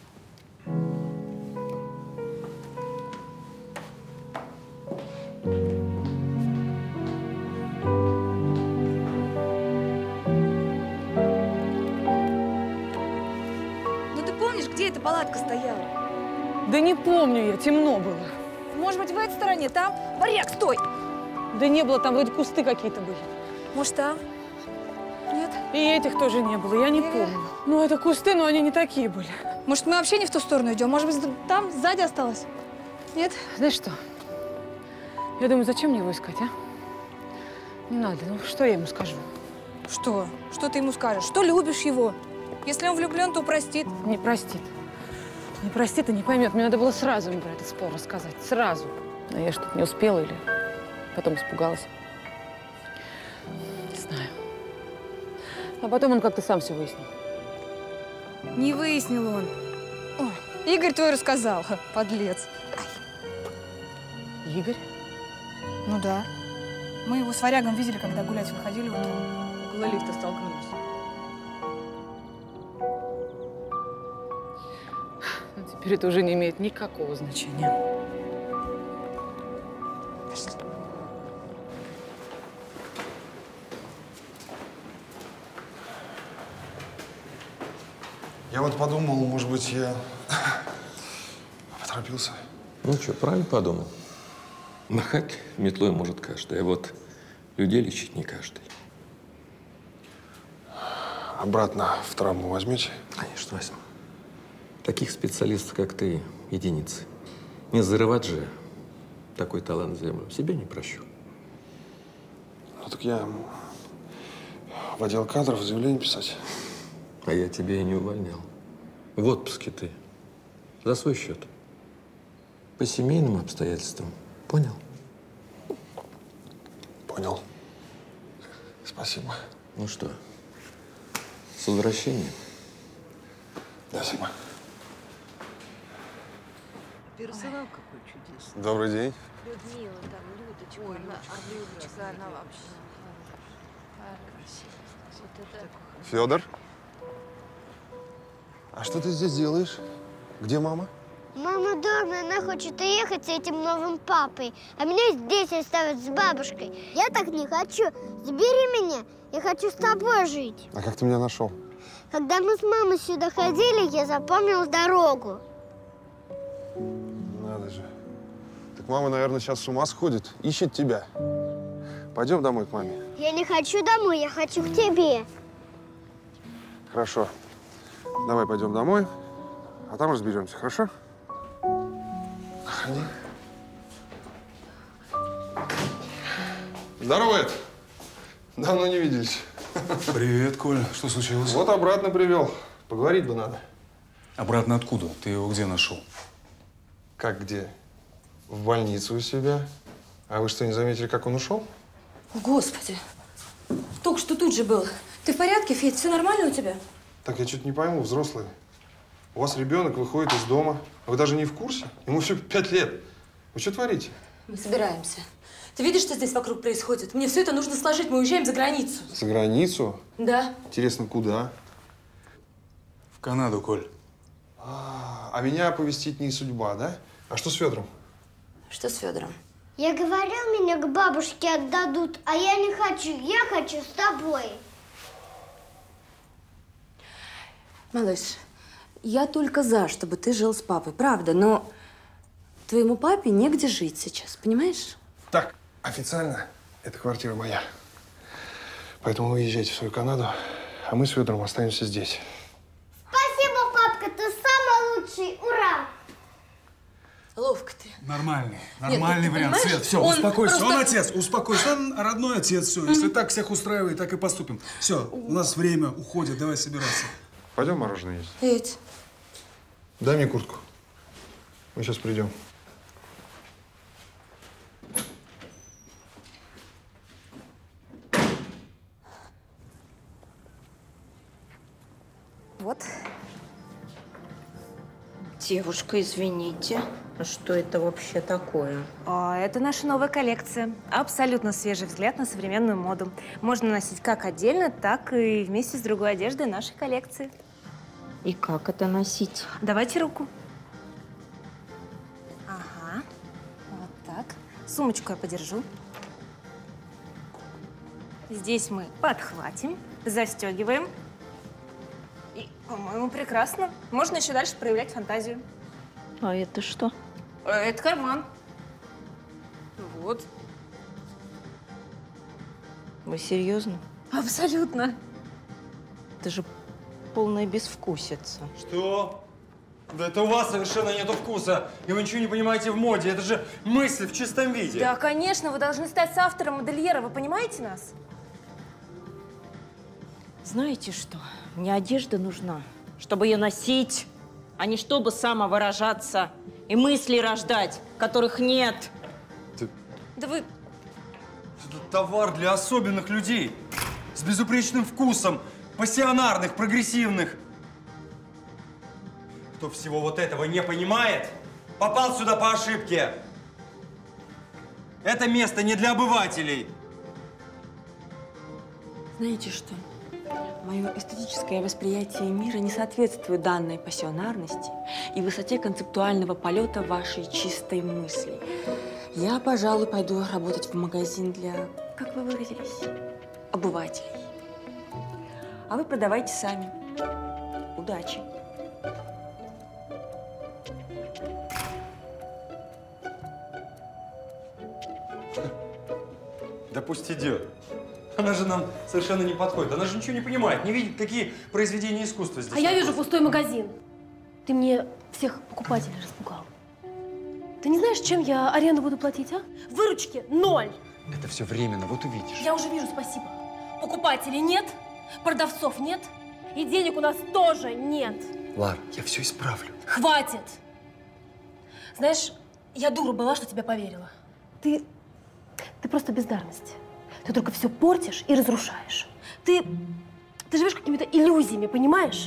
Ну ты помнишь, где эта палатка стояла? Да не помню я, темно было. Может быть, в этой стороне? Там? Варяг, стой! Да не было, там вроде кусты какие-то были. Может, там? Нет? И этих тоже не было, я не помню. Ну, это кусты, но они не такие были. Может, мы вообще не в ту сторону идем? Может быть, там сзади осталось? Нет? Знаешь что? Я думаю, зачем мне его искать, а? Не надо. Ну, что я ему скажу? Что? Что ты ему скажешь? Что любишь его? Если он влюблен, то простит. Не простит. Не простит и не поймет. Мне надо было сразу ему про этот спор рассказать. Сразу. А я что-то не успела или потом испугалась. Не знаю. А потом он как-то сам все выяснил. Не выяснил он. Ой, Игорь твой рассказал, подлец. Игорь? Ну да. Мы его с Варягом видели, когда гулять выходили утром. Около лифта столкнулись. Но теперь это уже не имеет никакого значения. Я вот подумал, может быть, я поторопился. Ну что, правильно подумал. Махать метлой может каждый, а вот людей лечить не каждый. Обратно в травму возьмете? Конечно, возьму. Таких специалистов, как ты, единицы. Не зарывать же такой талант в землю. Себе не прощу. Ну так я в отдел кадров заявление писать. А я тебя и не увольнял. В отпуске ты. За свой счет. По семейным обстоятельствам. Понял? Понял. Спасибо. Ну что, с возвращением? Спасибо. Персонал какой чудесный. Добрый день. Людмила, там, Людочка, ой, Людочка, она вообще. Вот это... Федор? А что ты здесь делаешь? Где мама? Мама дома, она хочет уехать с этим новым папой, а меня здесь оставят с бабушкой. Я так не хочу. Забери меня, я хочу с тобой жить. А как ты меня нашел? Когда мы с мамой сюда ходили, я запомнил дорогу. Надо же. Так мама, наверное, сейчас с ума сходит. Ищет тебя. Пойдем домой к маме. Я не хочу домой, я хочу к тебе. Хорошо. Давай пойдем домой, а там разберемся, хорошо? Ходи. Здорово, Эд. Давно не виделись. Привет, Коля. Что случилось? Вот обратно привел. Поговорить бы надо. Обратно откуда? Ты его где нашел? Как где? В больнице у себя. А вы что, не заметили, как он ушел? О, Господи. Только что тут же был. Ты в порядке, Федь? Все нормально у тебя? Так, я что-то не пойму, взрослые. У вас ребенок выходит из дома, а вы даже не в курсе? Ему всего 5 лет. Вы что творите? Мы собираемся. Ты видишь, что здесь вокруг происходит? Мне все это нужно сложить. Мы уезжаем за границу. За границу? Да. Интересно, куда? В Канаду, Коль. А меня оповестить не судьба, да? А что с Федором? Что с Федором? Я говорил, меня к бабушке отдадут, а я не хочу. Я хочу с тобой. Малыш, я только за, чтобы ты жил с папой, правда, но твоему папе негде жить сейчас, понимаешь? Так, официально эта квартира моя. Поэтому вы езжайте в свою Канаду, а мы с Федором останемся здесь. Спасибо, папка, ты самый лучший. Ура! Ловко ты. Нормальный Нет, вариант. понимаешь, Свет, все, он успокойся. просто- Он отец, успокойся. Он родной отец, все. Если так всех устраивает, так и поступим. Все, у нас время уходит, давай собираться. Пойдем мороженое есть? Федь. Дай мне куртку. Мы сейчас придем. Вот. Девушка, извините, а что это вообще такое? Это наша новая коллекция. Абсолютно свежий взгляд на современную моду. Можно носить как отдельно, так и вместе с другой одеждой нашей коллекции. И как это носить? Давайте руку. Ага. Вот так. Сумочку я подержу. Здесь мы подхватим, застегиваем. И, по-моему, прекрасно. Можно еще дальше проявлять фантазию. А это что? Это карман. Вот. Вы серьезно? Абсолютно. Это же полная безвкусица. Что? Да это у вас совершенно нету вкуса. И вы ничего не понимаете в моде. Это же мысль в чистом виде. Да, конечно, вы должны стать соавтором модельера. Вы понимаете нас? Знаете что? Мне одежда нужна, чтобы ее носить, а не чтобы самовыражаться и мысли рождать, которых нет. Да вы... Это товар для особенных людей. С безупречным вкусом. Пассионарных, прогрессивных. Кто всего вот этого не понимает, попал сюда по ошибке. Это место не для обывателей. Знаете что? Мое эстетическое восприятие мира не соответствует данной пассионарности и высоте концептуального полета вашей чистой мысли. Я, пожалуй, пойду работать в магазин для, как вы выразились, обывателей. А вы продавайте сами. Удачи! Да пусть идет. Она же нам совершенно не подходит. Она же ничего не понимает, не видит, какие произведения искусства здесь. А я вижу пустой магазин. Ты мне всех покупателей распугал. Ты не знаешь, чем я аренду буду платить, а? Выручки 0. Это все временно, вот увидишь. Я уже вижу, спасибо. Покупателей нет, продавцов нет, и денег у нас тоже нет. Лар, я все исправлю. Хватит! Знаешь, я дура была, что тебе поверила. Ты просто бездарность. Ты только все портишь и разрушаешь. Ты живешь какими-то иллюзиями, понимаешь?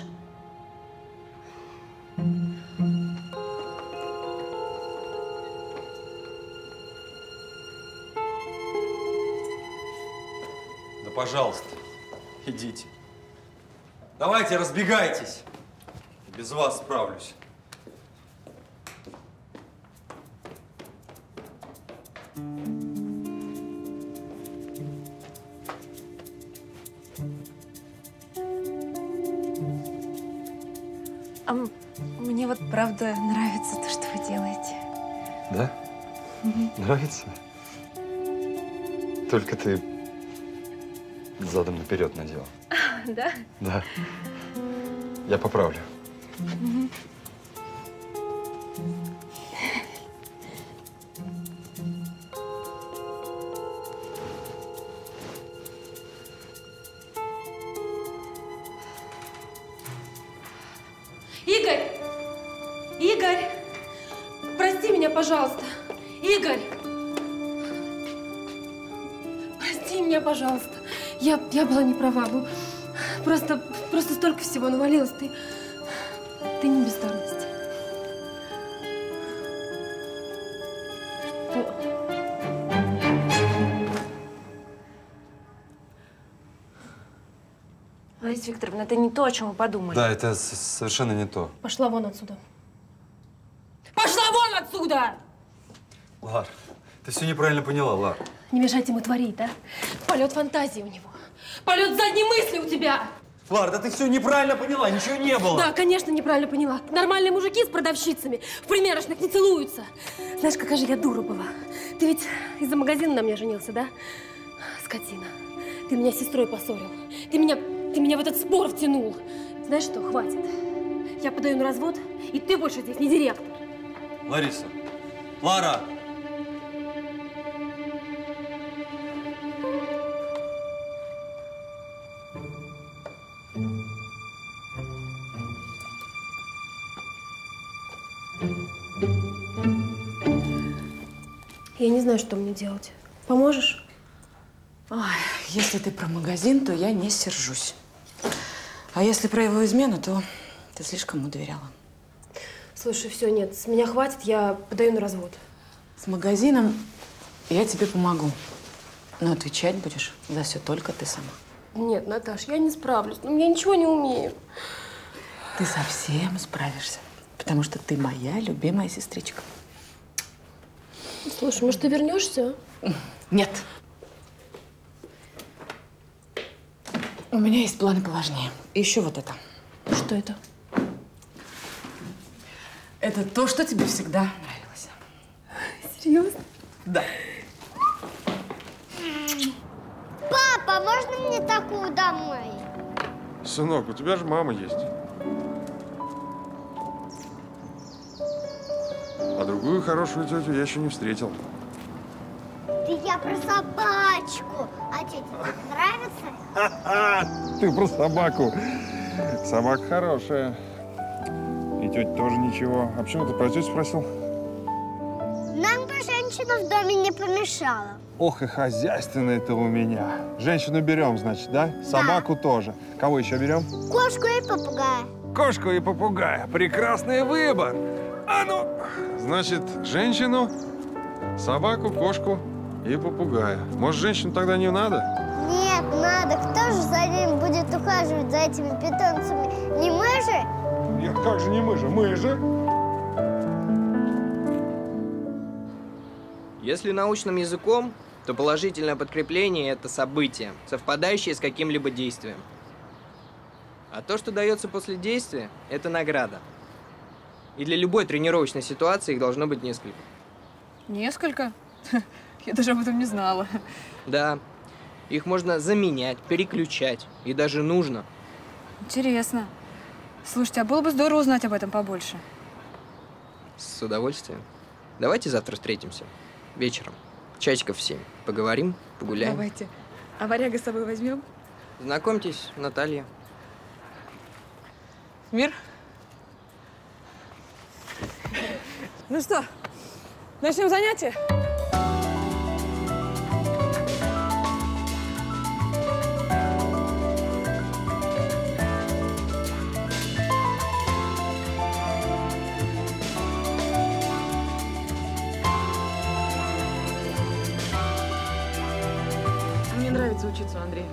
Да пожалуйста, идите. Давайте, разбегайтесь. Без вас справлюсь. А мне вот правда нравится то, что вы делаете. Да? Нравится? Только ты задом наперед надела. Да? Да. Я поправлю. Игорь! Игорь! Прости меня, пожалуйста. Игорь! Прости меня, пожалуйста. Я была не права. Ну, просто столько всего навалилось. Ты не бездарность. Лариса Викторовна, это не то, о чем вы подумали. Да, это совершенно не то. Пошла вон отсюда. Пошла вон отсюда! Лар, ты все неправильно поняла, Лар. Не мешайте ему творить, да? Полет фантазии у него. Полет задней мысли у тебя. Лар, да ты все неправильно поняла, ничего не было. Да, конечно, неправильно поняла. Нормальные мужики с продавщицами в примерочных не целуются. Знаешь, какая же я дура была. Ты ведь из-за магазина на мне женился, да? Скотина. Ты меня с сестрой поссорил. Ты меня в этот спор втянул. Знаешь что, хватит. Я подаю на развод, и ты больше здесь не директор. Лариса. Лара! Я не знаю, что мне делать. Поможешь? Ой, если ты про магазин, то я не сержусь. А если про его измену, то ты слишком ему доверяла. Слушай, все, нет, с меня хватит, я подаю на развод. С магазином я тебе помогу. Но отвечать будешь за все только ты сама. Нет, Наташ, я не справлюсь. Я ничего не умею. Ты совсем справишься, потому что ты моя любимая сестричка. Слушай, может, ты вернешься? Нет. У меня есть планы поважнее. И еще вот это. Что это? Это то, что тебе всегда нравилось. Серьезно? Да. Папа, можно мне такую домой? Сынок, у тебя же мама есть. А другую хорошую тетю я еще не встретил. Да я про собачку. А тетя тебе нравится? Ты про собаку. Собака хорошая. И тетя тоже ничего. А почему ты про тетю спросил? Нам бы женщина в доме не помешала. Ох, и хозяйственная ты у меня. Женщину берем, значит, да? Собаку тоже. Кого еще берем? Кошку и попугая. Кошку и попугая. Прекрасный выбор. А ну! Значит, женщину, собаку, кошку и попугая. Может, женщину тогда не надо? Нет, надо. Кто же за ним будет ухаживать, за этими питомцами? Не мы же? Нет, как же не мы же? Мы же. Если научным языком, то положительное подкрепление – это событие, совпадающее с каким-либо действием. А то, что дается после действия, это награда. И для любой тренировочной ситуации их должно быть несколько. Несколько? Я даже об этом не знала. Да. Их можно заменять, переключать. И даже нужно. Интересно. Слушайте, а было бы здорово узнать об этом побольше. С удовольствием. Давайте завтра встретимся. Вечером. Часиков в 7. Поговорим, погуляем. Давайте. А варяга с собой возьмем? Знакомьтесь, Наталья. Мир. Ну что, начнем занятие? Мне нравится учиться у Андрея.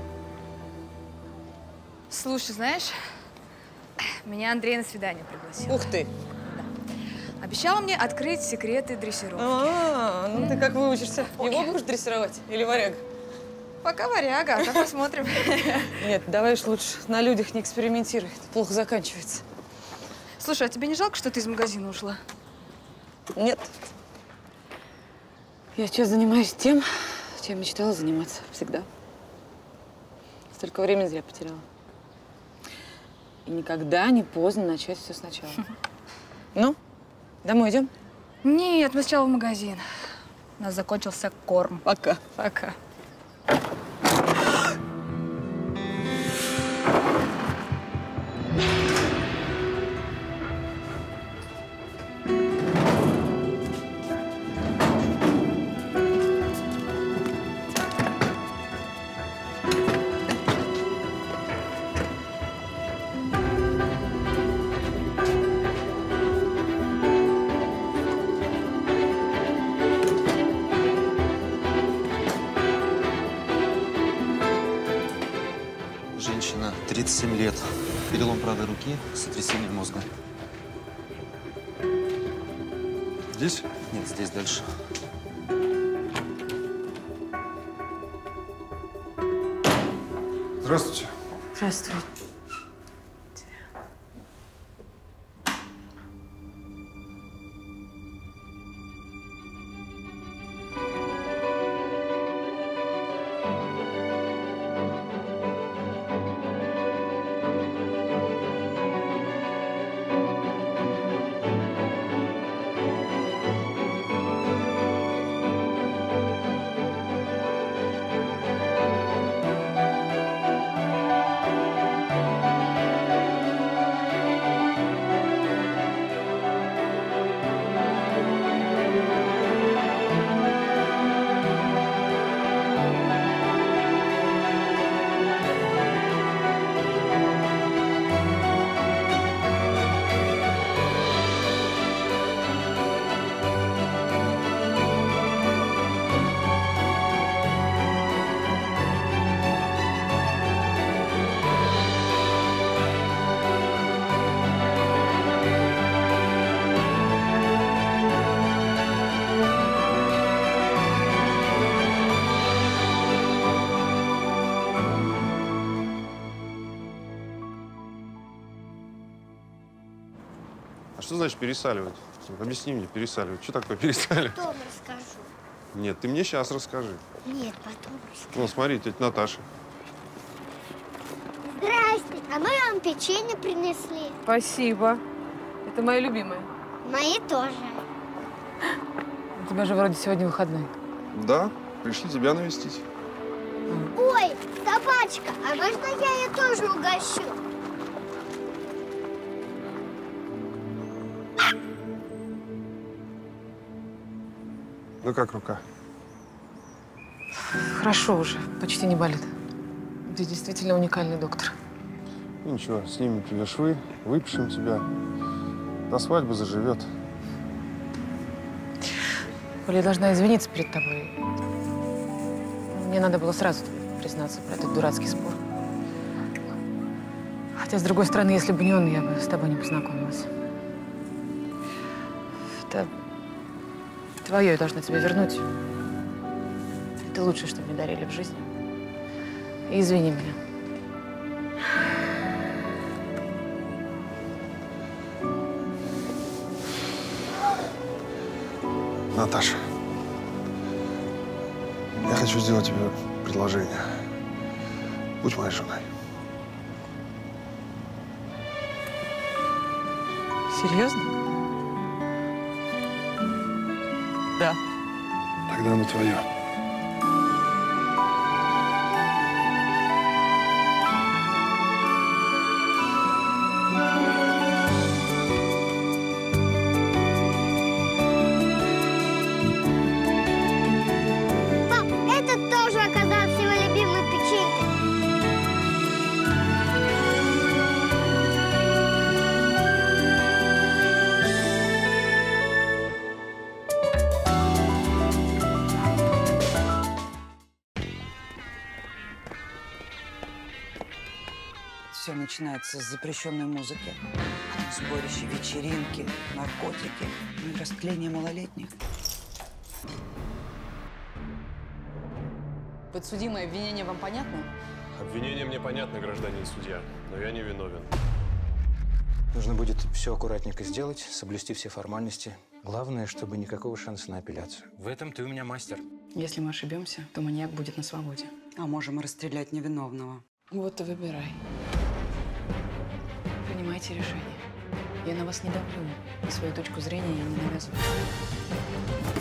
Слушай, знаешь, меня Андрей на свидание пригласил. Ух ты! Да. Обещал мне открыть секреты дрессировки. Ну ты как выучишься? Его будешь дрессировать или варяга? Пока варяга, а там посмотрим. Нет, давай уж лучше на людях не экспериментируй. Это плохо заканчивается. Слушай, а тебе не жалко, что ты из магазина ушла? Нет. Я сейчас занимаюсь тем, чем мечтала заниматься всегда. Столько времени зря потеряла. И никогда не поздно начать все сначала. Ну, домой идем? Нет, мы сначала в магазин. У нас закончился корм. Пока. Пока. Женщина, 37 лет. Перелом правой руки, сотрясение мозга. Здесь? Нет, здесь дальше. Здравствуйте. Здравствуй. А что значит пересаливать? Объясни мне, пересаливать. Что такое пересаливать? Потом расскажу. Нет, ты мне сейчас расскажи. Нет, потом расскажу. Ну, смотри, тетя Наташа. Здрасте, а мы вам печенье принесли. Спасибо. Это мои любимые. Мои тоже. У тебя же вроде сегодня выходной. Да, пришли тебя навестить. Ой, собачка, а можно я ее тоже угощу? Ну как рука? Хорошо уже, почти не болит. Ты действительно уникальный доктор. Ну ничего, снимем тебе швы, выпишем тебя. До свадьбы заживет. Коля, я должна извиниться перед тобой. Мне надо было сразу тебе признаться про этот дурацкий спор. Хотя, с другой стороны, если бы не он, я бы с тобой не познакомилась. Это твое, я должна тебе вернуть. Это лучшее, что мне дарили в жизни. И извини меня. Наташа, я хочу сделать тебе предложение. Будь моей женой. Серьезно? Да. Тогда оно твое. Пап, этот тоже оказался его любимой печенькой. Все начинается с запрещенной музыки, сборища, вечеринки, наркотики, ну и растление малолетних. Подсудимое, обвинение вам понятно? Обвинение мне понятно, гражданин судья, но я не виновен. Нужно будет все аккуратненько сделать, соблюсти все формальности. Главное, чтобы никакого шанса на апелляцию. В этом ты у меня мастер. Если мы ошибемся, то маньяк будет на свободе. А можем расстрелять невиновного. Вот и выбирай. Принимайте решение. Я на вас не давлю, и свою точку зрения я не навязываю.